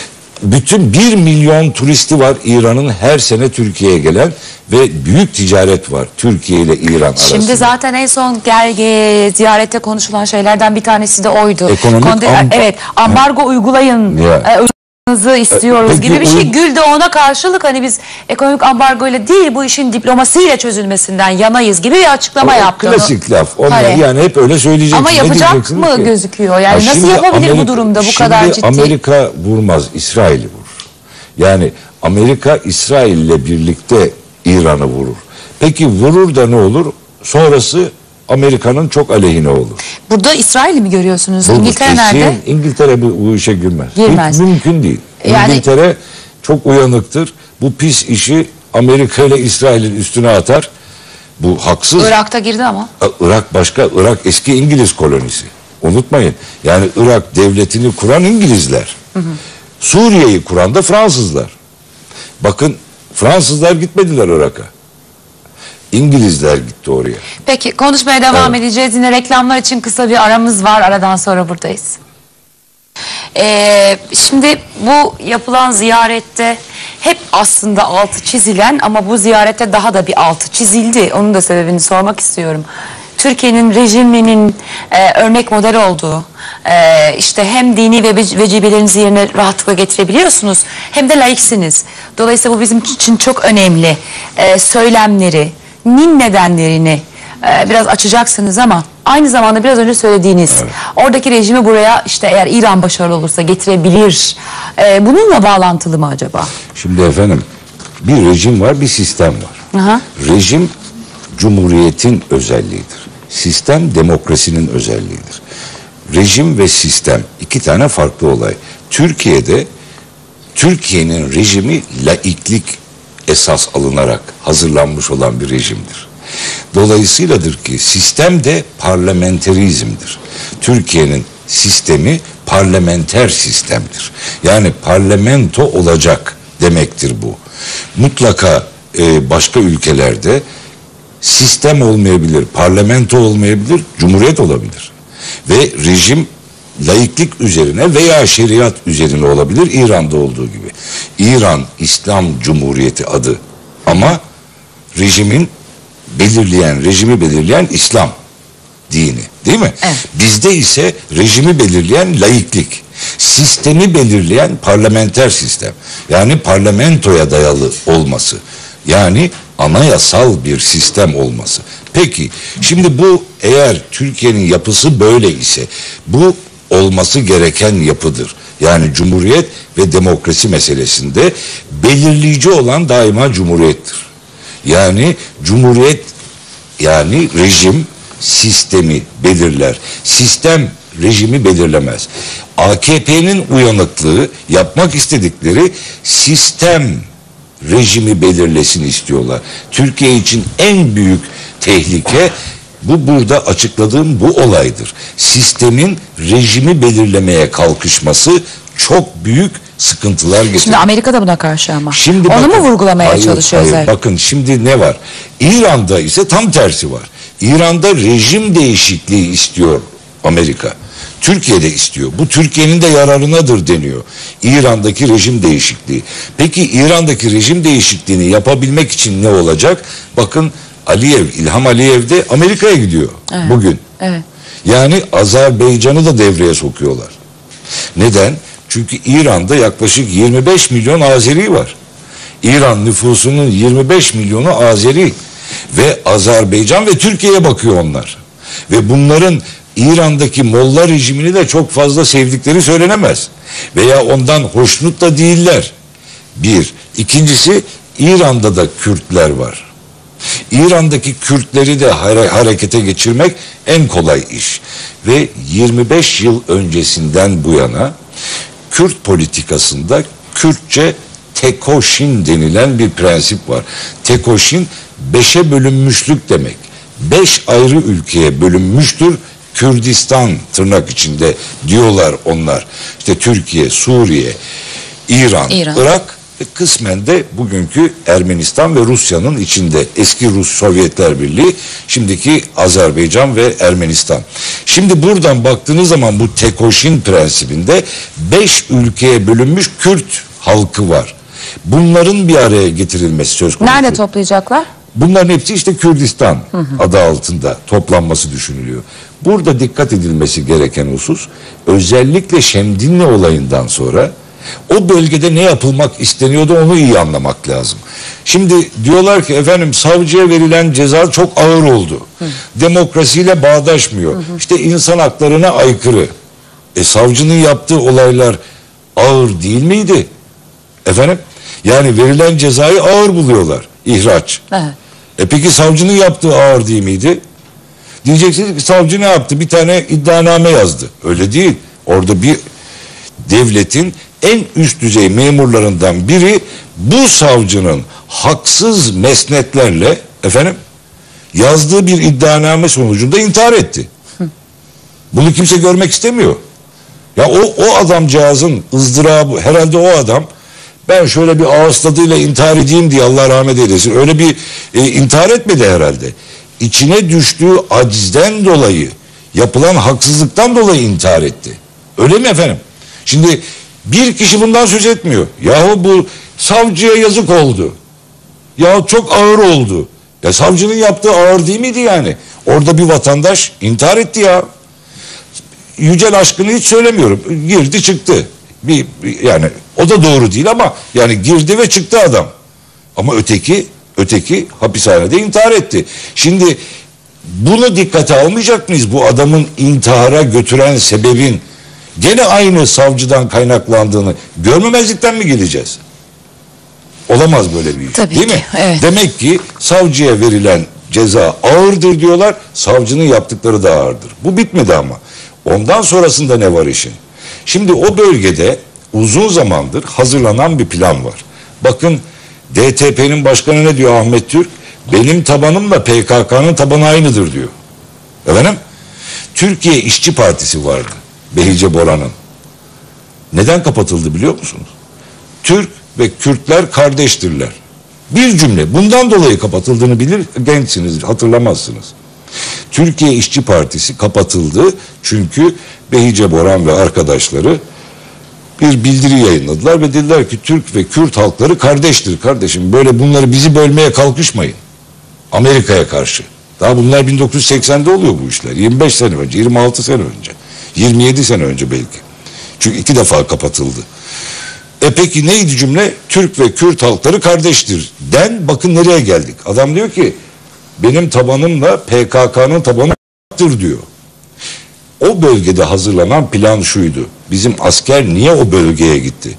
Bütün bir milyon turisti var İran'ın her sene Türkiye'ye gelen ve büyük ticaret var Türkiye ile İran arasında. Şimdi zaten en son gel, e, ziyarette konuşulan şeylerden bir tanesi de oydu. Ekonomik Konde, amb- evet, ambargo uygulayın. Ya. E, uygulayınızı istiyoruz Peki, gibi bir şey. uy- Gül de ona karşılık hani biz ekonomik ambargo ile değil bu işin diplomasiyle çözülmesinden yanayız gibi bir açıklama O yaptı. klasik laf. Onlar Hani. yani hep öyle söyleyeceksin. Ama Ne yapacak diyeceksin mı ki? gözüküyor? Yani Ha, nasıl şimdi yapabilir bu Amerika- durumda bu şimdi kadar ciddi? Amerika vurmaz, İsrail'i vurur. Yani Amerika İsrail ile birlikte İran'ı vurur. Peki vurur da ne olur? Sonrası Amerika'nın çok aleyhine olur. Burada İsrail'i mi görüyorsunuz? Bu İngiltere kesin, nerede? İngiltere bu, bu işe girmez. Girmez. Hiç mümkün değil. Yani- İngiltere çok uyanıktır. Bu pis işi Amerika ile İsrail'in üstüne atar. Bu haksız. Irak'ta girdi ama. Irak başka. Irak eski İngiliz kolonisi. Unutmayın. Yani Irak devletini kuran İngilizler. Hı hı. Suriye'yi kuran da Fransızlar. Bakın Fransızlar gitmediler Irak'a. İngilizler gitti oraya. Peki konuşmaya devam Evet. edeceğiz. Yine reklamlar için kısa bir aramız var. Aradan sonra buradayız. Ee, şimdi bu yapılan ziyarette hep aslında altı çizilen ama bu ziyarette daha da bir altı çizildi. Onun da sebebini sormak istiyorum. Türkiye'nin rejiminin e, örnek model olduğu, e, işte hem dini ve vec- vecibelerinizi yerine rahatlıkla getirebiliyorsunuz hem de laiksiniz. Dolayısıyla bu bizim için çok önemli. E, söylemleri, nin nedenlerini e, biraz açacaksınız ama aynı zamanda biraz önce söylediğiniz oradaki rejimi buraya işte eğer İran başarılı olursa getirebilir. E, bununla bağlantılı mı acaba? Şimdi efendim bir rejim var, bir sistem var. Aha. Rejim cumhuriyetin özelliğidir. Sistem demokrasinin özelliğidir. Rejim ve sistem iki tane farklı olay. Türkiye'de Türkiye'nin rejimi laiklik esas alınarak hazırlanmış olan bir rejimdir. Dolayısıyladır ki sistem de parlamenterizmdir. Türkiye'nin sistemi parlamenter sistemdir. Yani parlamento olacak demektir bu. Mutlaka e, başka ülkelerde sistem olmayabilir, parlamento olmayabilir, cumhuriyet olabilir. Ve rejim laiklik üzerine veya şeriat üzerine olabilir, İran'da olduğu gibi. İran İslam Cumhuriyeti adı ama rejimin belirleyen, rejimi belirleyen İslam dini, değil mi? Evet. Bizde ise rejimi belirleyen laiklik, sistemi belirleyen parlamenter sistem. Yani parlamentoya dayalı olması. Yani anayasal bir sistem olması. Peki şimdi bu eğer Türkiye'nin yapısı böyle ise bu olması gereken yapıdır. Yani cumhuriyet ve demokrasi meselesinde belirleyici olan daima cumhuriyettir. Yani cumhuriyet yani rejim sistemi belirler. Sistem rejimi belirlemez. A K P'nin uyanıklığı yapmak istedikleri sistem rejimi belirlesin istiyorlar. Türkiye için en büyük tehlike bu burada açıkladığım bu olaydır. Sistemin rejimi belirlemeye kalkışması çok büyük sıkıntılar getirir. Şimdi Amerika da buna karşı ama. Şimdi Onu bakın, mu vurgulamaya hayır, çalışıyor hayır, özellikle? bakın şimdi ne var? İran'da ise tam tersi var. İran'da rejim değişikliği istiyor Amerika. Türkiye'de istiyor. Bu Türkiye'nin de yararınadır deniyor. İran'daki rejim değişikliği. Peki İran'daki rejim değişikliğini yapabilmek için ne olacak? Bakın Aliyev, İlham Aliyev de Amerika'ya gidiyor Evet. bugün. Evet. Yani Azerbaycan'ı da devreye sokuyorlar. Neden? Çünkü İran'da yaklaşık yirmi beş milyon Azeri var. İran nüfusunun yirmi beş milyonu Azeri ve Azerbaycan ve Türkiye'ye bakıyor onlar. Ve bunların İran'daki Molla rejimini de çok fazla sevdikleri söylenemez. Veya ondan hoşnut da değiller. Bir. İkincisi İran'da da Kürtler var. İran'daki Kürtleri de hare- harekete geçirmek en kolay iş. Ve yirmi beş yıl öncesinden bu yana Kürt politikasında Kürtçe tekoşin denilen bir prensip var. Tekoşin beşe bölünmüşlük demek. Beş ayrı ülkeye bölünmüştür. Kürdistan tırnak içinde diyorlar onlar. İşte Türkiye, Suriye, İran, İran. Irak ve kısmen de bugünkü Ermenistan ve Rusya'nın içinde. Eski Rus Sovyetler Birliği, şimdiki Azerbaycan ve Ermenistan. Şimdi buradan baktığınız zaman bu Tekoşin prensibinde beş ülkeye bölünmüş Kürt halkı var. Bunların bir araya getirilmesi söz konusu. Nerede toplayacaklar? Bunların hepsi işte Kürdistan adı altında toplanması düşünülüyor. Burada dikkat edilmesi gereken husus özellikle Şemdinli olayından sonra o bölgede ne yapılmak isteniyordu onu iyi anlamak lazım. Şimdi diyorlar ki efendim savcıya verilen ceza çok ağır oldu. Hı. Demokrasiyle bağdaşmıyor. Hı hı. İşte insan haklarına aykırı. E savcının yaptığı olaylar ağır değil miydi? Efendim? Yani verilen cezayı ağır buluyorlar. İhraç. Evet. E peki savcının yaptığı ağır değil miydi? Diyeceksiniz ki savcı ne yaptı? Bir tane iddianame yazdı. Öyle değil. Orada bir devletin en üst düzey memurlarından biri bu savcının haksız mesnetlerle efendim yazdığı bir iddianame sonucunda intihar etti. Bunu kimse görmek istemiyor. Ya o o adamcağızın ızdırabı herhalde o adam ben şöyle bir ağız tadıyla intihar edeyim diye, Allah rahmet eylesin, öyle bir e, intihar etmedi herhalde. İçine düştüğü acizden dolayı, yapılan haksızlıktan dolayı intihar etti. Öyle mi efendim? Şimdi bir kişi bundan söz etmiyor. Yahu bu savcıya yazık oldu. Ya çok ağır oldu. Ya savcının yaptığı ağır değil miydi yani? Orada bir vatandaş intihar etti ya. Yücel aşkını hiç söylemiyorum. Girdi çıktı. Bir, bir yani o da doğru değil ama yani girdi ve çıktı adam. Ama öteki öteki hapishanede intihar etti. Şimdi bunu dikkate almayacak mıyız? Bu adamın intihara götüren sebebin gene aynı savcıdan kaynaklandığını görmemezlikten mi geleceğiz? Olamaz böyle bir iş. Tabii değil ki, mi? evet. Demek ki savcıya verilen ceza ağırdır diyorlar. Savcının yaptıkları da ağırdır. Bu bitmedi ama. Ondan sonrasında ne var işin? Şimdi o bölgede uzun zamandır hazırlanan bir plan var. Bakın D T P'nin başkanı ne diyor Ahmet Türk? Benim tabanımla P K K'nın tabanı aynıdır diyor. Efendim? Türkiye İşçi Partisi vardı. Behice Boran'ın. Neden kapatıldı biliyor musunuz? Türk ve Kürtler kardeştirler. Bir cümle. Bundan dolayı kapatıldığını bilir, gençsiniz, hatırlamazsınız. Türkiye İşçi Partisi kapatıldı çünkü Behice Boran ve arkadaşları bir bildiri yayınladılar ve dediler ki Türk ve Kürt halkları kardeştir kardeşim. Böyle bunları bizi bölmeye kalkışmayın. Amerika'ya karşı. Daha bunlar bin dokuz yüz seksende oluyor bu işler. yirmi beş sene önce, yirmi altı sene önce, yirmi yedi sene önce belki. Çünkü iki defa kapatıldı. E peki neydi cümle? Türk ve Kürt halkları kardeştir. Den bakın nereye geldik. Adam diyor ki benim tabanımla P K K'nın tabanıdır diyor. O bölgede hazırlanan plan şuydu. Bizim asker niye o bölgeye gitti?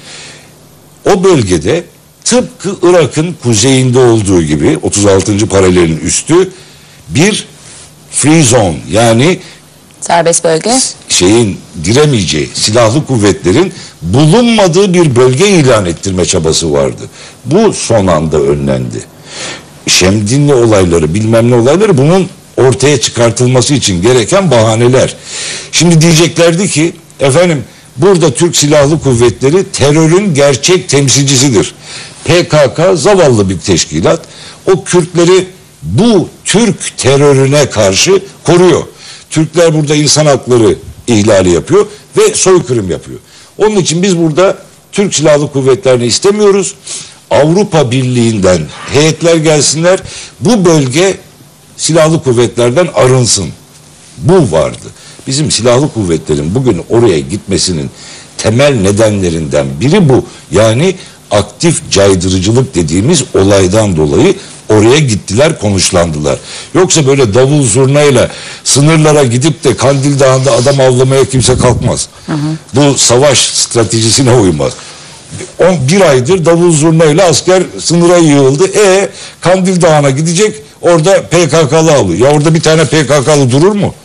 O bölgede tıpkı Irak'ın kuzeyinde olduğu gibi otuz altıncı paralelin üstü bir free zone, yani Serbest bölge. şeyin diremeyeceği, silahlı kuvvetlerin bulunmadığı bir bölge ilan ettirme çabası vardı. Bu son anda önlendi. Şemdinli olayları, bilmem ne olayları bunun ortaya çıkartılması için gereken bahaneler. Şimdi diyeceklerdi ki efendim burada Türk Silahlı Kuvvetleri terörün gerçek temsilcisidir. P K K zavallı bir teşkilat. O Kürtleri bu Türk terörüne karşı koruyor. Türkler burada insan hakları ihlali yapıyor ve soykırım yapıyor. Onun için biz burada Türk Silahlı Kuvvetleri'ni istemiyoruz. Avrupa Birliği'nden heyetler gelsinler. Bu bölge silahlı kuvvetlerden arınsın. Bu vardı. Bizim silahlı kuvvetlerin bugün oraya gitmesinin temel nedenlerinden biri bu. Yani aktif caydırıcılık dediğimiz olaydan dolayı oraya gittiler, konuşlandılar. Yoksa böyle davul zurnayla sınırlara gidip de Kandil Dağı'nda adam avlamaya kimse kalkmaz. Hı hı. Bu savaş stratejisine uymaz. On, bir aydır davul zurnayla asker sınıra yığıldı. E Kandil Dağı'na gidecek, orada P K K'lı alıyor. Ya orada bir tane P K K'lı durur mu?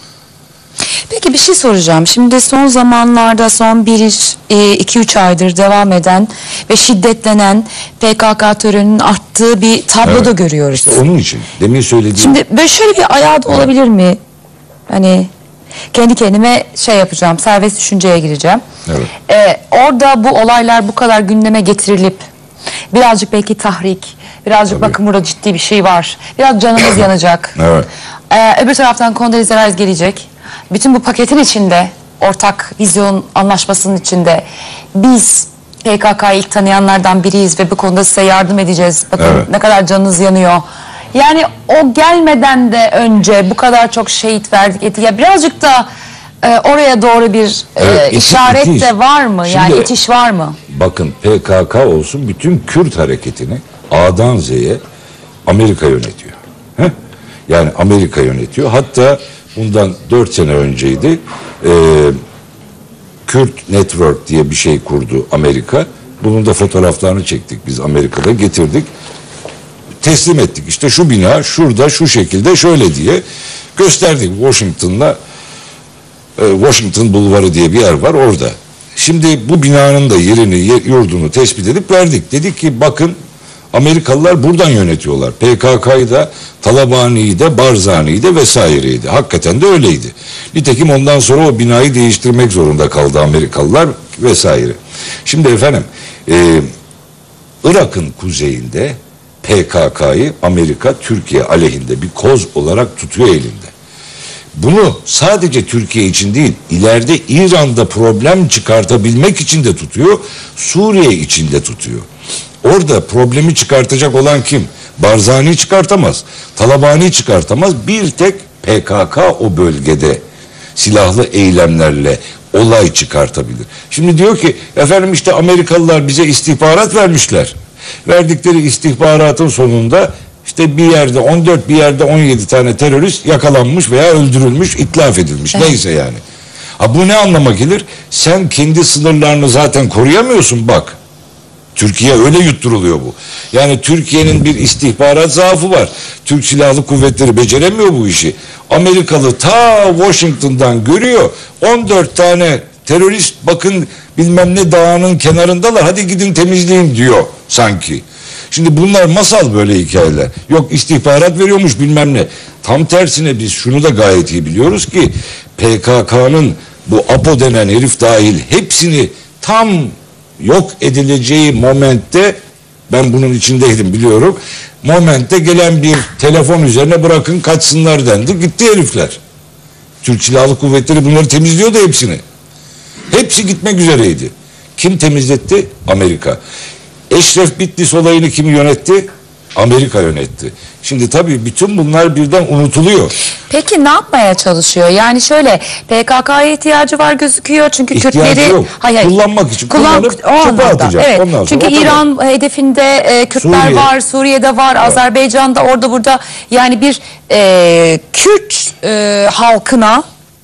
Peki bir şey soracağım. Şimdi son zamanlarda son bir iki üç aydır devam eden ve şiddetlenen P K K terörünün arttığı bir tablo Evet. da görüyoruz. İşte onun için demin söylediğim. Şimdi böyle şöyle bir ayağı da olabilir mi? Hani kendi kendime şey yapacağım, serbest düşünceye gireceğim. Evet. Ee, orada bu olaylar bu kadar gündeme getirilip birazcık belki tahrik, birazcık Tabii. bakın burada ciddi bir şey var, biraz canımız yanacak. Evet. Ee, öbür taraftan Condoleezza Rice gelecek. Bütün bu paketin içinde, ortak vizyon anlaşmasının içinde biz P K K'yı ilk tanıyanlardan biriyiz ve bu konuda size yardım edeceğiz. Bakın Evet. ne kadar canınız yanıyor. Yani o gelmeden de önce bu kadar çok şehit verdik etti. Ya birazcık da e, oraya doğru bir e, Evet, iti- işaret itiş. de var mı? Yani Şimdi- itiş var mı? Bakın P K K olsun bütün Kürt hareketini A'dan Z'ye Amerika yönetiyor. Heh? Yani Amerika yönetiyor. Hatta bundan dört sene önceydi. E, Kürt Network diye bir şey kurdu Amerika. Bunun da fotoğraflarını çektik biz Amerika'da, getirdik. Teslim ettik. İşte şu bina şurada şu şekilde şöyle diye gösterdik. Washington'la e, Washington Bulvarı diye bir yer var orada. Şimdi bu binanın da yerini, yurdunu tespit edip verdik. Dedik ki bakın Amerikalılar buradan yönetiyorlar. P K K'yı da, Talabani'yi de, Barzani'yi de vesaireyi de. Hakikaten de öyleydi. Nitekim ondan sonra o binayı değiştirmek zorunda kaldı Amerikalılar vesaire. Şimdi efendim e, Irak'ın kuzeyinde P K K'yı Amerika Türkiye aleyhinde bir koz olarak tutuyor elinde. Bunu sadece Türkiye için değil, ileride İran'da problem çıkartabilmek için de tutuyor, Suriye için de tutuyor. Orada problemi çıkartacak olan kim? Barzani çıkartamaz, Talabani çıkartamaz. Bir tek P K K o bölgede silahlı eylemlerle olay çıkartabilir. Şimdi diyor ki efendim işte Amerikalılar bize istihbarat vermişler. Verdikleri istihbaratın sonunda işte bir yerde on dört, bir yerde on yedi tane terörist yakalanmış veya öldürülmüş, itlaf edilmiş. Evet. Neyse yani. Ha bu ne anlama gelir? Sen kendi sınırlarını zaten koruyamıyorsun bak. Türkiye öyle yutturuluyor bu. Yani Türkiye'nin bir istihbarat zaafı var. Türk Silahlı Kuvvetleri beceremiyor bu işi. Amerikalı ta Washington'dan görüyor. on dört tane terörist bakın bilmem ne dağının kenarındalar. Hadi gidin temizleyin diyor sanki. Şimdi bunlar masal böyle hikayeler. Yok istihbarat veriyormuş bilmem ne. Tam tersine biz şunu da gayet iyi biliyoruz ki P K K'nın bu APO denen herif dahil hepsini tam yok edileceği momentte, ben bunun içindeydim biliyorum, momentte gelen bir telefon üzerine bırakın kaçsınlar dendi, gitti herifler. Türk Silahlı Kuvvetleri bunları temizliyordu hepsini. Hepsi gitmek üzereydi. Kim temizletti? Amerika. Eşref Bitlis olayını kim yönetti? Amerika yönetti. Şimdi tabii bütün bunlar birden unutuluyor. Peki ne yapmaya çalışıyor? Yani şöyle P K K'ya ihtiyacı var gözüküyor. Çünkü İhtiyacı Kürtleri yok. Hayır, kullanmak için kullan, kullanıp o çöpe atacak. Evet. Ondan sonra Çünkü İran hedefinde e, Kürtler Suriye. var, Suriye'de var, evet. Azerbaycan'da, orada burada, yani bir e, Kürt e, halkına,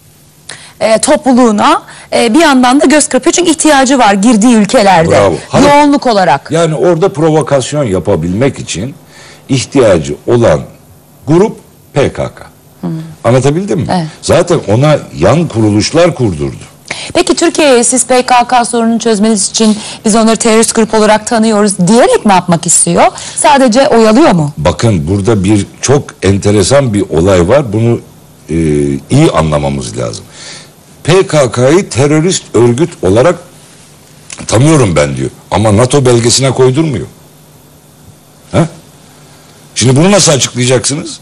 e, topluluğuna e, bir yandan da göz kırpıyor. Çünkü ihtiyacı var girdiği ülkelerde. Bravo. Hayır. Yoğunluk olarak. Yani orada provokasyon yapabilmek için ihtiyacı olan grup P K K. Hmm. Anlatabildim mi? Evet. Zaten ona yan kuruluşlar kurdurdu. Peki Türkiye'ye siz P K K sorununu çözmeniz için biz onları terörist grup olarak tanıyoruz diyerek ne yapmak istiyor? Sadece oyalıyor mu? Bakın burada bir çok enteresan bir olay var. Bunu e, iyi anlamamız lazım. P K K'yı terörist örgüt olarak tanıyorum ben diyor. Ama NATO belgesine koydurmuyor. Ha? Şimdi bunu nasıl açıklayacaksınız?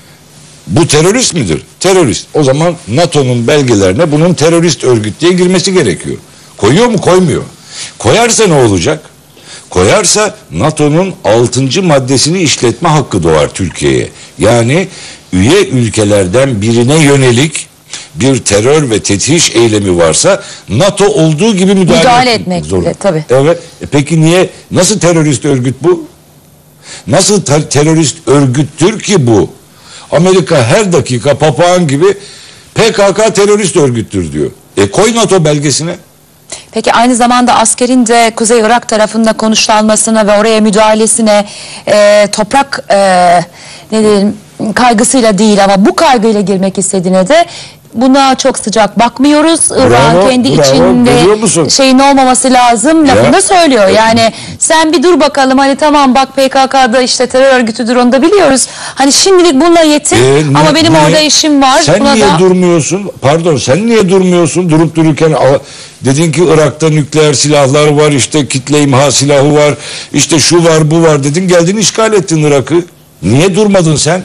Bu terörist midir? Terörist. O zaman NATO'nun belgelerine bunun terörist örgüt diye girmesi gerekiyor. Koyuyor mu? Koymuyor. Koyarsa ne olacak? Koyarsa NATO'nun altıncı maddesini işletme hakkı doğar Türkiye'ye. Yani üye ülkelerden birine yönelik bir terör ve tetiş eylemi varsa NATO olduğu gibi müdahale, müdahale etmek zorunda. Tabii. Evet. E peki niye? Nasıl terörist örgüt bu? Nasıl ter terörist örgüttür ki bu? Amerika her dakika papağan gibi P K K terörist örgüttür diyor. E koy NATO belgesine. Peki aynı zamanda askerin de Kuzey Irak tarafında konuşlanmasına ve oraya müdahalesine e, toprak e, ne diyelim kaygısıyla değil ama bu kaygıyla girmek istediğine de buna çok sıcak bakmıyoruz. Irak'ın kendi bravo, içinde şeyin olmaması lazım lafını da söylüyor. Yani sen bir dur bakalım, hani tamam bak P K K'da işte terör örgütüdür, onu da biliyoruz. Hani şimdilik bununla yetin ee, ama benim niye, orada işim var. Sen buna niye da... durmuyorsun? Pardon sen niye durmuyorsun? Durup dururken dedin ki Irak'ta nükleer silahlar var, işte kitle imha silahı var, işte şu var bu var dedin, geldin işgal ettin Irak'ı. Niye durmadın sen?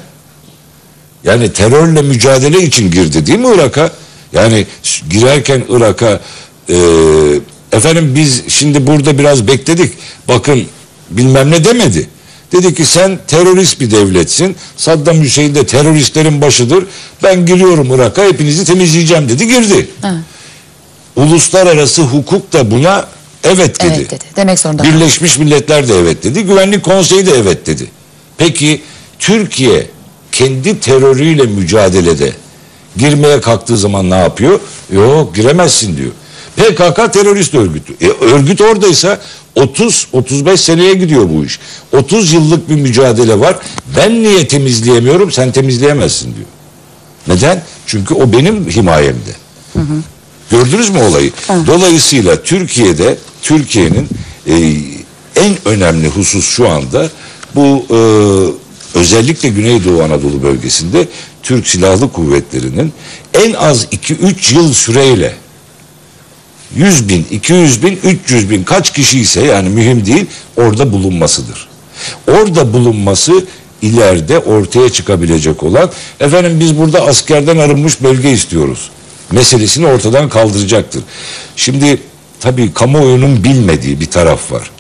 Yani terörle mücadele için girdi değil mi Irak'a? Yani girerken Irak'a e, efendim biz şimdi burada biraz bekledik. Bakın bilmem ne demedi. Dedi ki sen terörist bir devletsin. Saddam Hüseyin de teröristlerin başıdır. Ben giriyorum Irak'a, hepinizi temizleyeceğim dedi, girdi. Evet. Uluslararası hukuk da buna evet dedi. Evet dedi. Demek zorunda. Birleşmiş Milletler de evet dedi. Güvenlik Konseyi de evet dedi. Peki Türkiye kendi terörüyle mücadelede girmeye kalktığı zaman ne yapıyor? Yok giremezsin diyor. P K K terörist örgütü. E, örgüt oradaysa otuz otuz beş seneye gidiyor bu iş. otuz yıllık bir mücadele var. Ben niye temizleyemiyorum? Sen temizleyemezsin diyor. Neden? Çünkü o benim himayemde. Hı hı. Gördünüz mü olayı? Hı. Dolayısıyla Türkiye'de Türkiye'nin e, en önemli husus şu anda bu e, özellikle Güneydoğu Anadolu bölgesinde Türk Silahlı Kuvvetleri'nin en az iki üç yıl süreyle yüz bin, iki yüz bin, üç yüz bin kaç kişi ise yani mühim değil orada bulunmasıdır. Orada bulunması ileride ortaya çıkabilecek olan efendim biz burada askerden arınmış bölge istiyoruz meselesini ortadan kaldıracaktır. Şimdi tabii kamuoyunun bilmediği bir taraf var.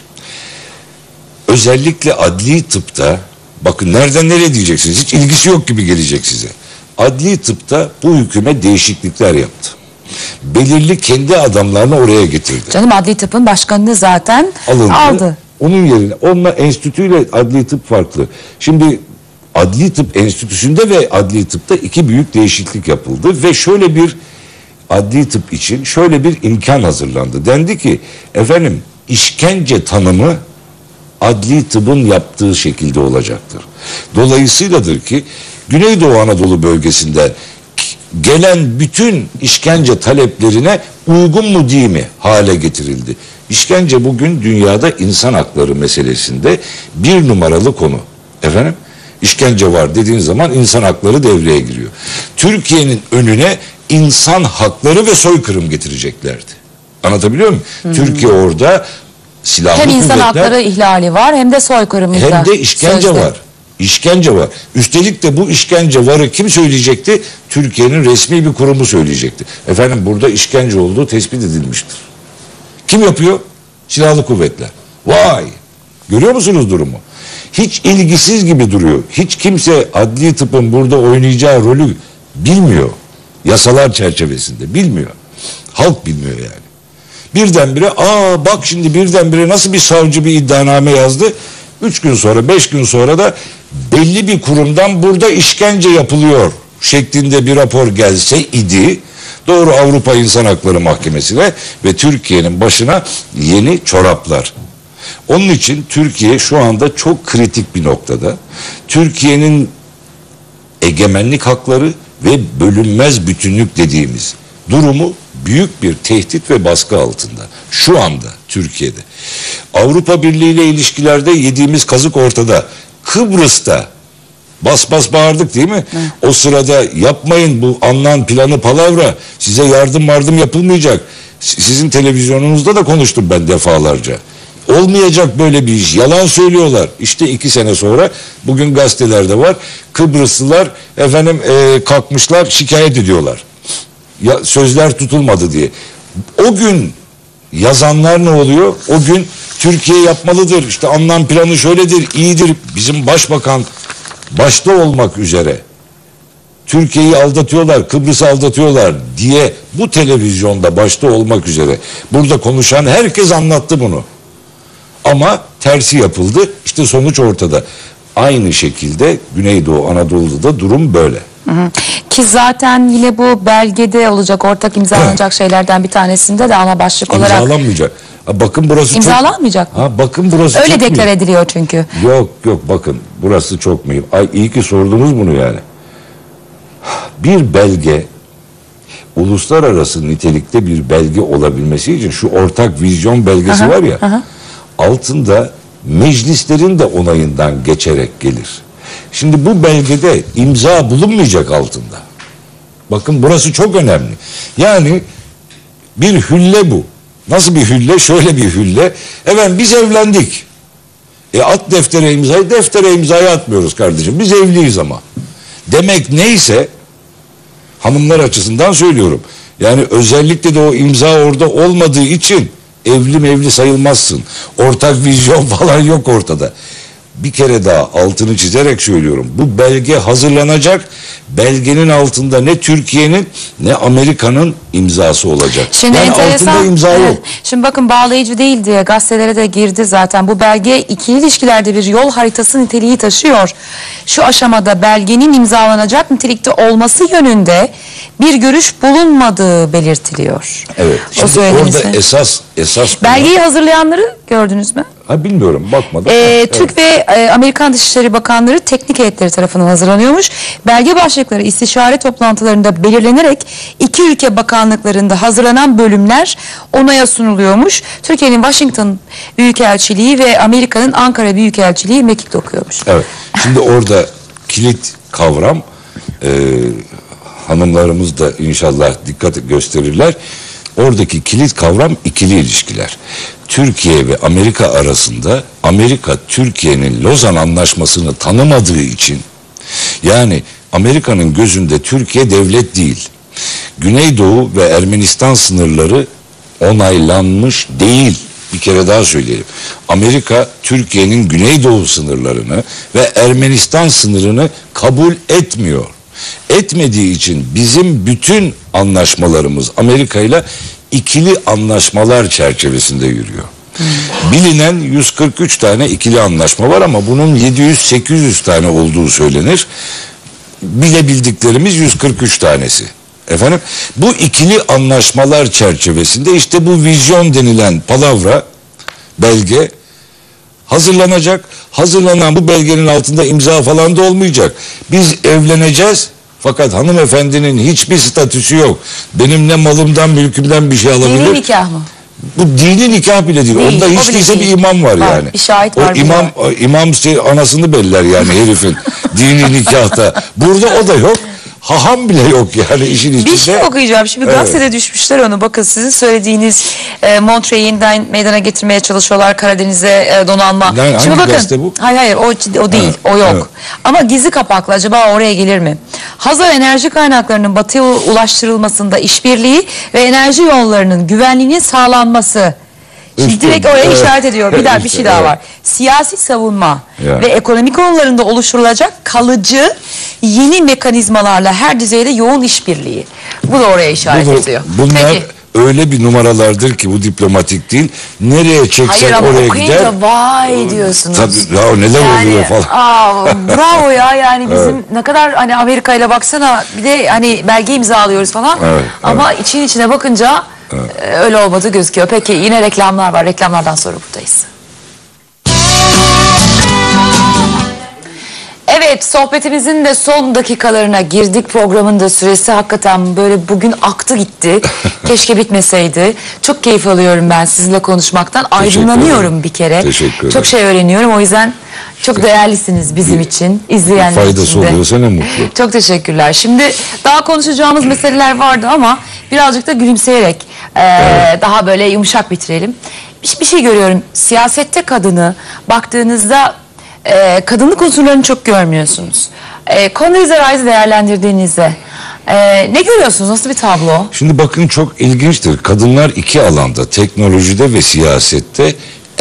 Özellikle adli tıpta bakın nereden nereye diyeceksiniz hiç ilgisi yok gibi gelecek size. Adli tıpta bu hükümet değişiklikler yaptı. Belirli kendi adamlarını oraya getirdi. Canım adli tıpın başkanını zaten Alındı. aldı. Onun yerine onunla enstitüyle adli tıp farklı. Şimdi adli tıp enstitüsünde ve adli tıpta iki büyük değişiklik yapıldı ve şöyle bir adli tıp için şöyle bir imkan hazırlandı. Dendi ki efendim işkence tanımı adli tıbbın yaptığı şekilde olacaktır. Dolayısıyladır ki Güneydoğu Anadolu bölgesinde gelen bütün işkence taleplerine uygun mu değil mi hale getirildi. İşkence bugün dünyada insan hakları meselesinde bir numaralı konu. Efendim işkence var dediğin zaman insan hakları devreye giriyor. Türkiye'nin önüne insan hakları ve soykırım getireceklerdi. Anlatabiliyor muyum? Hmm. Türkiye orada silahlı hem insan kuvvetler, hakları ihlali var hem de soykırım ihlali. hem de işkence sözde var. İşkence var. Üstelik de bu işkence varı kim söyleyecekti? Türkiye'nin resmi bir kurumu söyleyecekti. Efendim burada işkence olduğu tespit edilmiştir. Kim yapıyor? Silahlı kuvvetler. Vay! Görüyor musunuz durumu? Hiç ilgisiz gibi duruyor. Hiç kimse adli tıpın burada oynayacağı rolü bilmiyor. Yasalar çerçevesinde bilmiyor. Halk bilmiyor yani. Birdenbire aa bak şimdi birdenbire nasıl bir savcı bir iddianame yazdı. Üç gün sonra beş gün sonra da belli bir kurumdan burada işkence yapılıyor şeklinde bir rapor gelse idi doğru Avrupa İnsan Hakları Mahkemesi'ne ve Türkiye'nin başına yeni çoraplar. Onun için Türkiye şu anda çok kritik bir noktada. Türkiye'nin egemenlik hakları ve bölünmez bütünlük dediğimiz durumu büyük bir tehdit ve baskı altında. Şu anda Türkiye'de. Avrupa Birliği ile ilişkilerde yediğimiz kazık ortada. Kıbrıs'ta bas bas bağırdık değil mi? Hı. O sırada yapmayın bu anlan planı palavra. Size yardım yardım yapılmayacak. Sizin televizyonunuzda da konuştum ben defalarca. Olmayacak böyle bir iş. Yalan söylüyorlar. İşte iki sene sonra bugün gazetelerde var. Kıbrıslılar efendim e, kalkmışlar şikayet ediyorlar. Ya, sözler tutulmadı diye. O gün yazanlar ne oluyor? O gün Türkiye yapmalıdır. İşte anlam planı şöyledir, iyidir. Bizim başbakan başta olmak üzere Türkiye'yi aldatıyorlar, Kıbrıs'ı aldatıyorlar diye bu televizyonda başta olmak üzere burada konuşan herkes anlattı bunu. Ama tersi yapıldı. İşte sonuç ortada. Aynı şekilde Güneydoğu Anadolu'da da durum böyle. Hı hı. Ki zaten yine bu belgede olacak ortak imzalanacak şeylerden bir tanesinde de ana başlık olarak imzalanmayacak. Ha, bakın burası imzalanmayacak çok... Ha, bakın burası öyle çok deklar mühim. ediliyor çünkü. Yok yok bakın burası çok mühim. Ay iyi ki sordunuz bunu yani. Bir belge uluslararası nitelikte bir belge olabilmesi için şu ortak vizyon belgesi aha, var ya aha. altında meclislerin de onayından geçerek gelir. Şimdi bu belgede imza bulunmayacak altında. Bakın burası çok önemli. Yani bir hülle bu. Nasıl bir hülle? Şöyle bir hülle. Efendim biz evlendik. E at deftere imzayı, deftere imzayı atmıyoruz kardeşim. Biz evliyiz ama. Demek neyse hanımlar açısından söylüyorum. Yani özellikle de o imza orada olmadığı için evli mevli sayılmazsın. Ortak vizyon falan yok ortada. Bir kere daha altını çizerek söylüyorum. Bu belge hazırlanacak. Belgenin altında ne Türkiye'nin ne Amerika'nın imzası olacak. Şimdi yani enteresan, altında imza yok. Şimdi bakın bağlayıcı değil diye gazetelere de girdi zaten. Bu belge ikili ilişkilerde bir yol haritası niteliği taşıyor. Şu aşamada belgenin imzalanacak nitelikte olması yönünde bir görüş bulunmadığı belirtiliyor. Evet. Şimdi orada esas esas belgeyi buna... hazırlayanları gördünüz mü? Ha bilmiyorum bakmadım. Ee, evet. Türk ve e, Amerikan Dışişleri Bakanları teknik heyetleri tarafından hazırlanıyormuş. Belge başlıkları istişare toplantılarında belirlenerek iki ülke bakanlıklarında hazırlanan bölümler onaya sunuluyormuş. Türkiye'nin Washington Büyükelçiliği ve Amerika'nın Ankara Büyükelçiliği mektup okuyormuş. Evet. Şimdi orada kilit kavram e, hanımlarımız da inşallah dikkat gösterirler. Oradaki kilit kavram ikili ilişkiler. Türkiye ve Amerika arasında, Amerika Türkiye'nin Lozan Anlaşması'nı tanımadığı için, yani Amerika'nın gözünde Türkiye devlet değil, Güneydoğu ve Ermenistan sınırları onaylanmış değil. Bir kere daha söyleyelim. Amerika Türkiye'nin Güneydoğu sınırlarını ve Ermenistan sınırını kabul etmiyor. Etmediği için bizim bütün anlaşmalarımız Amerika ile ikili anlaşmalar çerçevesinde yürüyor. Hmm. Bilinen yüz kırk üç tane ikili anlaşma var ama bunun yedi yüz sekiz yüz tane olduğu söylenir. Bilebildiklerimiz yüz kırk üç tanesi. Efendim, bu ikili anlaşmalar çerçevesinde işte bu vizyon denilen palavra, belge hazırlanacak. Hazırlanan bu belgenin altında imza falan da olmayacak. Biz evleneceğiz fakat hanımefendinin hiçbir statüsü yok. Benim ne malımdan mülkümden bir şey alabilir. Dini nikah mı? Bu dini nikah bile değil. değil Onda hiç değilse bir imam var, var yani. Bir şahit o var. imam var. imam şey, anasını beller yani herifin dini nikahta. Burada o da yok. Haham bile yok yani işin içinde. Bir şey okuyacağım. Şimdi evet. Gazetede düşmüşler onu. Bakın sizin söylediğiniz e, Montre'yi yeniden meydana getirmeye çalışıyorlar. Karadeniz'e e, donanma. Yani Şimdi hangi bakın. bu? Hayır hayır o, o değil. Evet. O yok. Evet. Ama gizli kapaklı acaba oraya gelir mi? Hazır enerji kaynaklarının batıya ulaştırılmasında işbirliği ve enerji yollarının güvenliğinin sağlanması. Şimdi işte, direkt oraya evet. işaret ediyor. Bir daha işte, bir şey daha evet. var. Siyasi savunma yani. Ve ekonomik konularında oluşturulacak kalıcı yeni mekanizmalarla her düzeyde yoğun işbirliği. Bu da oraya işaret bu, ediyor. Bunlar Peki. öyle bir numaralardır ki bu diplomatik değil. Nereye çeksen oraya gider. Hayır ama vay diyorsunuz. Tabii ya neler yani, oluyor falan. Aa, bravo ya yani bizim evet. ne kadar hani Amerika ile baksana bir de hani belge imzalıyoruz falan. Evet, ama evet. için içine bakınca evet. öyle olmadığı gözüküyor. Peki yine reklamlar var. Reklamlardan sonra buradayız. Evet, sohbetimizin de son dakikalarına girdik. Programın da süresi hakikaten böyle bugün aktı gitti. Keşke bitmeseydi. Çok keyif alıyorum ben sizinle konuşmaktan. Aydınlanıyorum bir kere. Çok şey öğreniyorum. O yüzden çok değerlisiniz bizim bir, için, izleyenler için de. Faydası oluyorsa ne mutlu. Çok teşekkürler. Şimdi daha konuşacağımız meseleler vardı ama birazcık da gülümseyerek e, evet. daha böyle yumuşak bitirelim. Bir, bir şey görüyorum. Siyasette kadını baktığınızda e, kadınlık unsurlarını çok görmüyorsunuz. E, Condoleezza Rice'ı değerlendirdiğinizde e, ne görüyorsunuz? Nasıl bir tablo? Şimdi bakın çok ilginçtir. Kadınlar iki alanda, teknolojide ve siyasette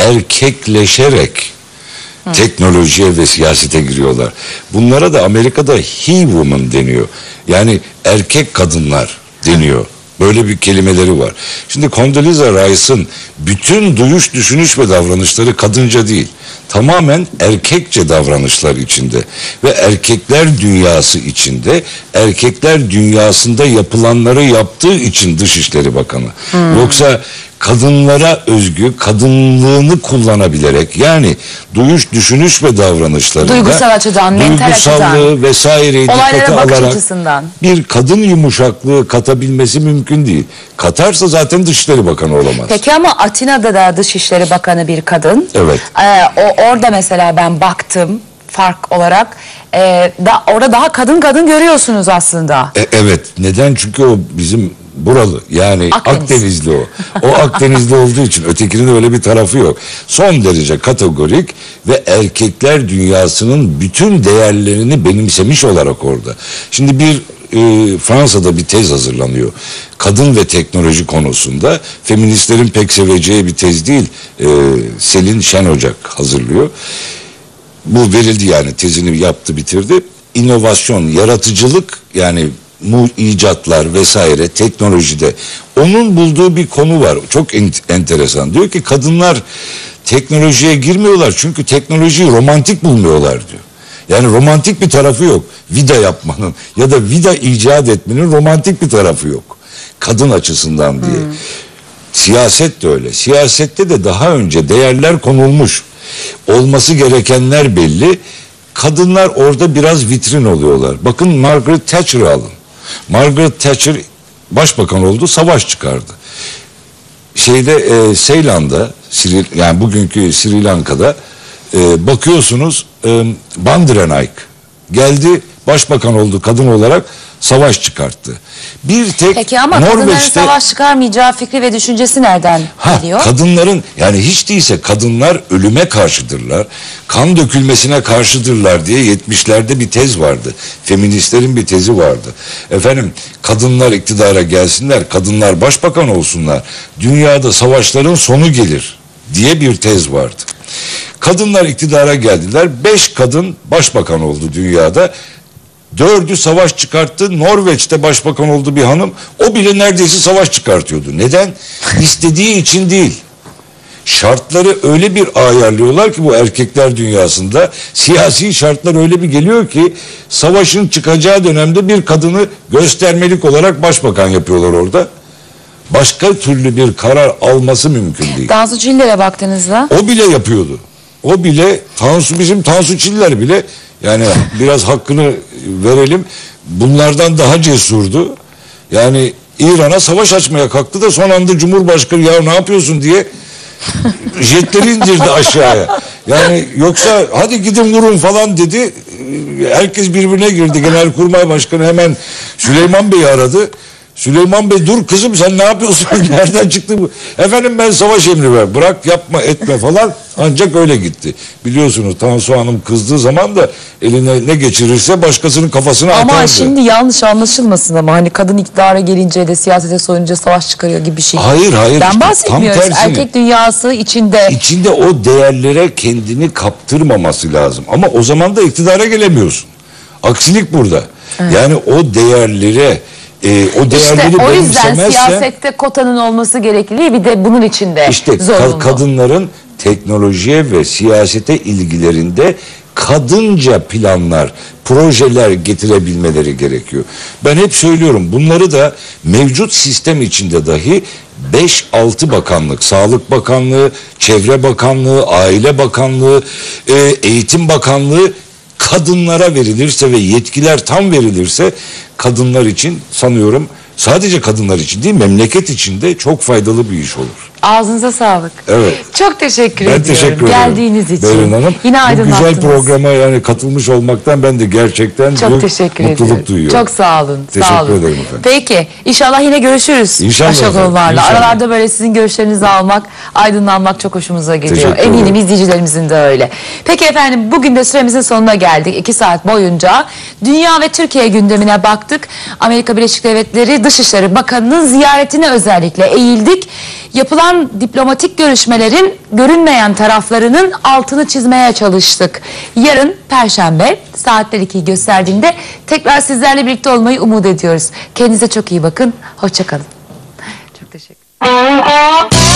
erkekleşerek Hı. teknolojiye ve siyasete giriyorlar. Bunlara da Amerika'da he woman deniyor. Yani erkek kadınlar deniyor. Böyle bir kelimeleri var. Şimdi Condoleezza Rice'ın bütün duyuş, düşünüş ve davranışları kadınca değil. Tamamen erkekçe davranışlar içinde. Ve erkekler dünyası içinde, erkekler dünyasında yapılanları yaptığı için Dışişleri Bakanı. Hmm. Yoksa kadınlara özgü kadınlığını kullanabilerek, yani duyuş, düşünüş ve davranışlarında duygusal açıdan, mental açıdan, duygusallığı vesaireyi dikkate alarak açısından bir kadın yumuşaklığı katabilmesi mümkün değil. Katarsa zaten Dışişleri Bakanı olamaz. Peki ama Atina'da da Dışişleri Bakanı bir kadın. Evet. Ee, o orada mesela ben baktım fark olarak e, da orada daha kadın kadın görüyorsunuz aslında. E, evet. Neden? Çünkü o bizim buralı, yani Akdeniz. Akdenizli o. O Akdenizli olduğu için ötekinin öyle bir tarafı yok. Son derece kategorik ve erkekler dünyasının bütün değerlerini benimsemiş olarak orada. Şimdi bir e, Fransa'da bir tez hazırlanıyor. Kadın ve teknoloji konusunda. Feministlerin pek seveceği bir tez değil. E, Selin Şenocak hazırlıyor. Bu verildi, yani tezini yaptı, bitirdi. İnovasyon, yaratıcılık, yani mu icatlar vesaire teknolojide onun bulduğu bir konu var. Çok enteresan. Diyor ki kadınlar teknolojiye girmiyorlar çünkü teknolojiyi romantik bulmuyorlar diyor. Yani romantik bir tarafı yok. Vida yapmanın ya da vida icat etmenin romantik bir tarafı yok. Kadın açısından diye. Hmm. Siyaset de öyle. Siyasette de daha önce değerler konulmuş. Olması gerekenler belli. Kadınlar orada biraz vitrin oluyorlar. Bakın Margaret Thatcher'ı alın. Margaret Thatcher başbakan oldu, savaş çıkardı. Şeyde e, Seylan'da, Sri, yani bugünkü Sri Lanka'da e, bakıyorsunuz e, Bandaranaike geldi, başbakan oldu kadın olarak, savaş çıkarttı. Bir tek Peki ama kadınların Norveç'te savaş çıkarmayacağı fikri ve düşüncesi nereden ha, geliyor? kadınların, yani hiç değilse kadınlar ölüme karşıdırlar, kan dökülmesine karşıdırlar diye yetmişlerde bir tez vardı. Feministlerin bir tezi vardı. Efendim, kadınlar iktidara gelsinler, kadınlar başbakan olsunlar, dünyada savaşların sonu gelir diye bir tez vardı. Kadınlar iktidara geldiler, beş kadın başbakan oldu dünyada. Dördü savaş çıkarttı. Norveç'te başbakan oldu bir hanım. O bile neredeyse savaş çıkartıyordu. Neden? İstediği için değil. Şartları öyle bir ayarlıyorlar ki bu erkekler dünyasında, siyasi şartlar öyle bir geliyor ki savaşın çıkacağı dönemde bir kadını göstermelik olarak başbakan yapıyorlar orada. Başka türlü bir karar alması mümkün değil. Tansu Çiller'e baktığınızda O bile yapıyordu. O bile, Tansu, bizim Tansu Çiller bile, yani biraz hakkını verelim, bunlardan daha cesurdu. Yani İran'a savaş açmaya kalktı da son anda Cumhurbaşkanı ya ne yapıyorsun diye jetleri indirdi aşağıya. Yani yoksa hadi gidin vurun falan dedi. Herkes birbirine girdi. Genelkurmay Başkanı hemen Süleyman Bey'i aradı. Süleyman Bey, dur kızım sen ne yapıyorsun? Nereden çıktı bu? Efendim ben savaş emri ver. Bırak, yapma, etme falan. Ancak öyle gitti. Biliyorsunuz Tansu Hanım kızdığı zaman da eline ne geçirirse başkasının kafasına atardı. ama şimdi yanlış anlaşılmasın ama hani kadın iktidara gelince de siyasete soyunca savaş çıkarıyor gibi bir şey. Hayır hayır. Ben işte, bahsetmiyoruz. tam tersine. Erkek dünyası içinde. İçinde o değerlere kendini kaptırmaması lazım. Ama o zaman da iktidara gelemiyorsun. Aksilik burada. Evet. Yani o değerlere e, o değerleri İşte o yüzden benimsemezsen, siyasette kotanın olması gerekli, bir de bunun içinde işte zorunlu. kadınların teknolojiye ve siyasete ilgilerinde kadınca planlar, projeler getirebilmeleri gerekiyor. Ben hep söylüyorum, bunları da mevcut sistem içinde dahi beş altı bakanlık, Sağlık Bakanlığı, Çevre Bakanlığı, Aile Bakanlığı, e, Eğitim Bakanlığı kadınlara verilirse ve yetkiler tam verilirse, kadınlar için sanıyorum, sadece kadınlar için değil, memleket için de çok faydalı bir iş olur. Ağzınıza sağlık. Evet. Çok teşekkür Ben ediyorum. teşekkür ederim. Geldiğiniz için. Beyrin Hanım. Yine Bu aydınlattınız. güzel programa yani katılmış olmaktan ben de gerçekten çok büyük teşekkür mutluluk ediyorum. duyuyorum. Çok sağ olun. Teşekkür sağ olun. ederim efendim. Peki. İnşallah yine görüşürüz. İnşallah Başka efendim, konularla. inşallah. Aralarda böyle sizin görüşlerinizi almak, aydınlanmak çok hoşumuza gidiyor. Teşekkür Eminim ederim. izleyicilerimizin de öyle. Peki efendim, bugün de süremizin sonuna geldik. İki saat boyunca dünya ve Türkiye gündemine baktık. Amerika Birleşik Devletleri Dışişleri Bakanı'nın ziyaretine özellikle eğildik. Yapılan diplomatik görüşmelerin görünmeyen taraflarının altını çizmeye çalıştık. Yarın Perşembe saatler ikiyi gösterdiğinde tekrar sizlerle birlikte olmayı umut ediyoruz. Kendinize çok iyi bakın. Hoşça kalın. Çok teşekkür ederim.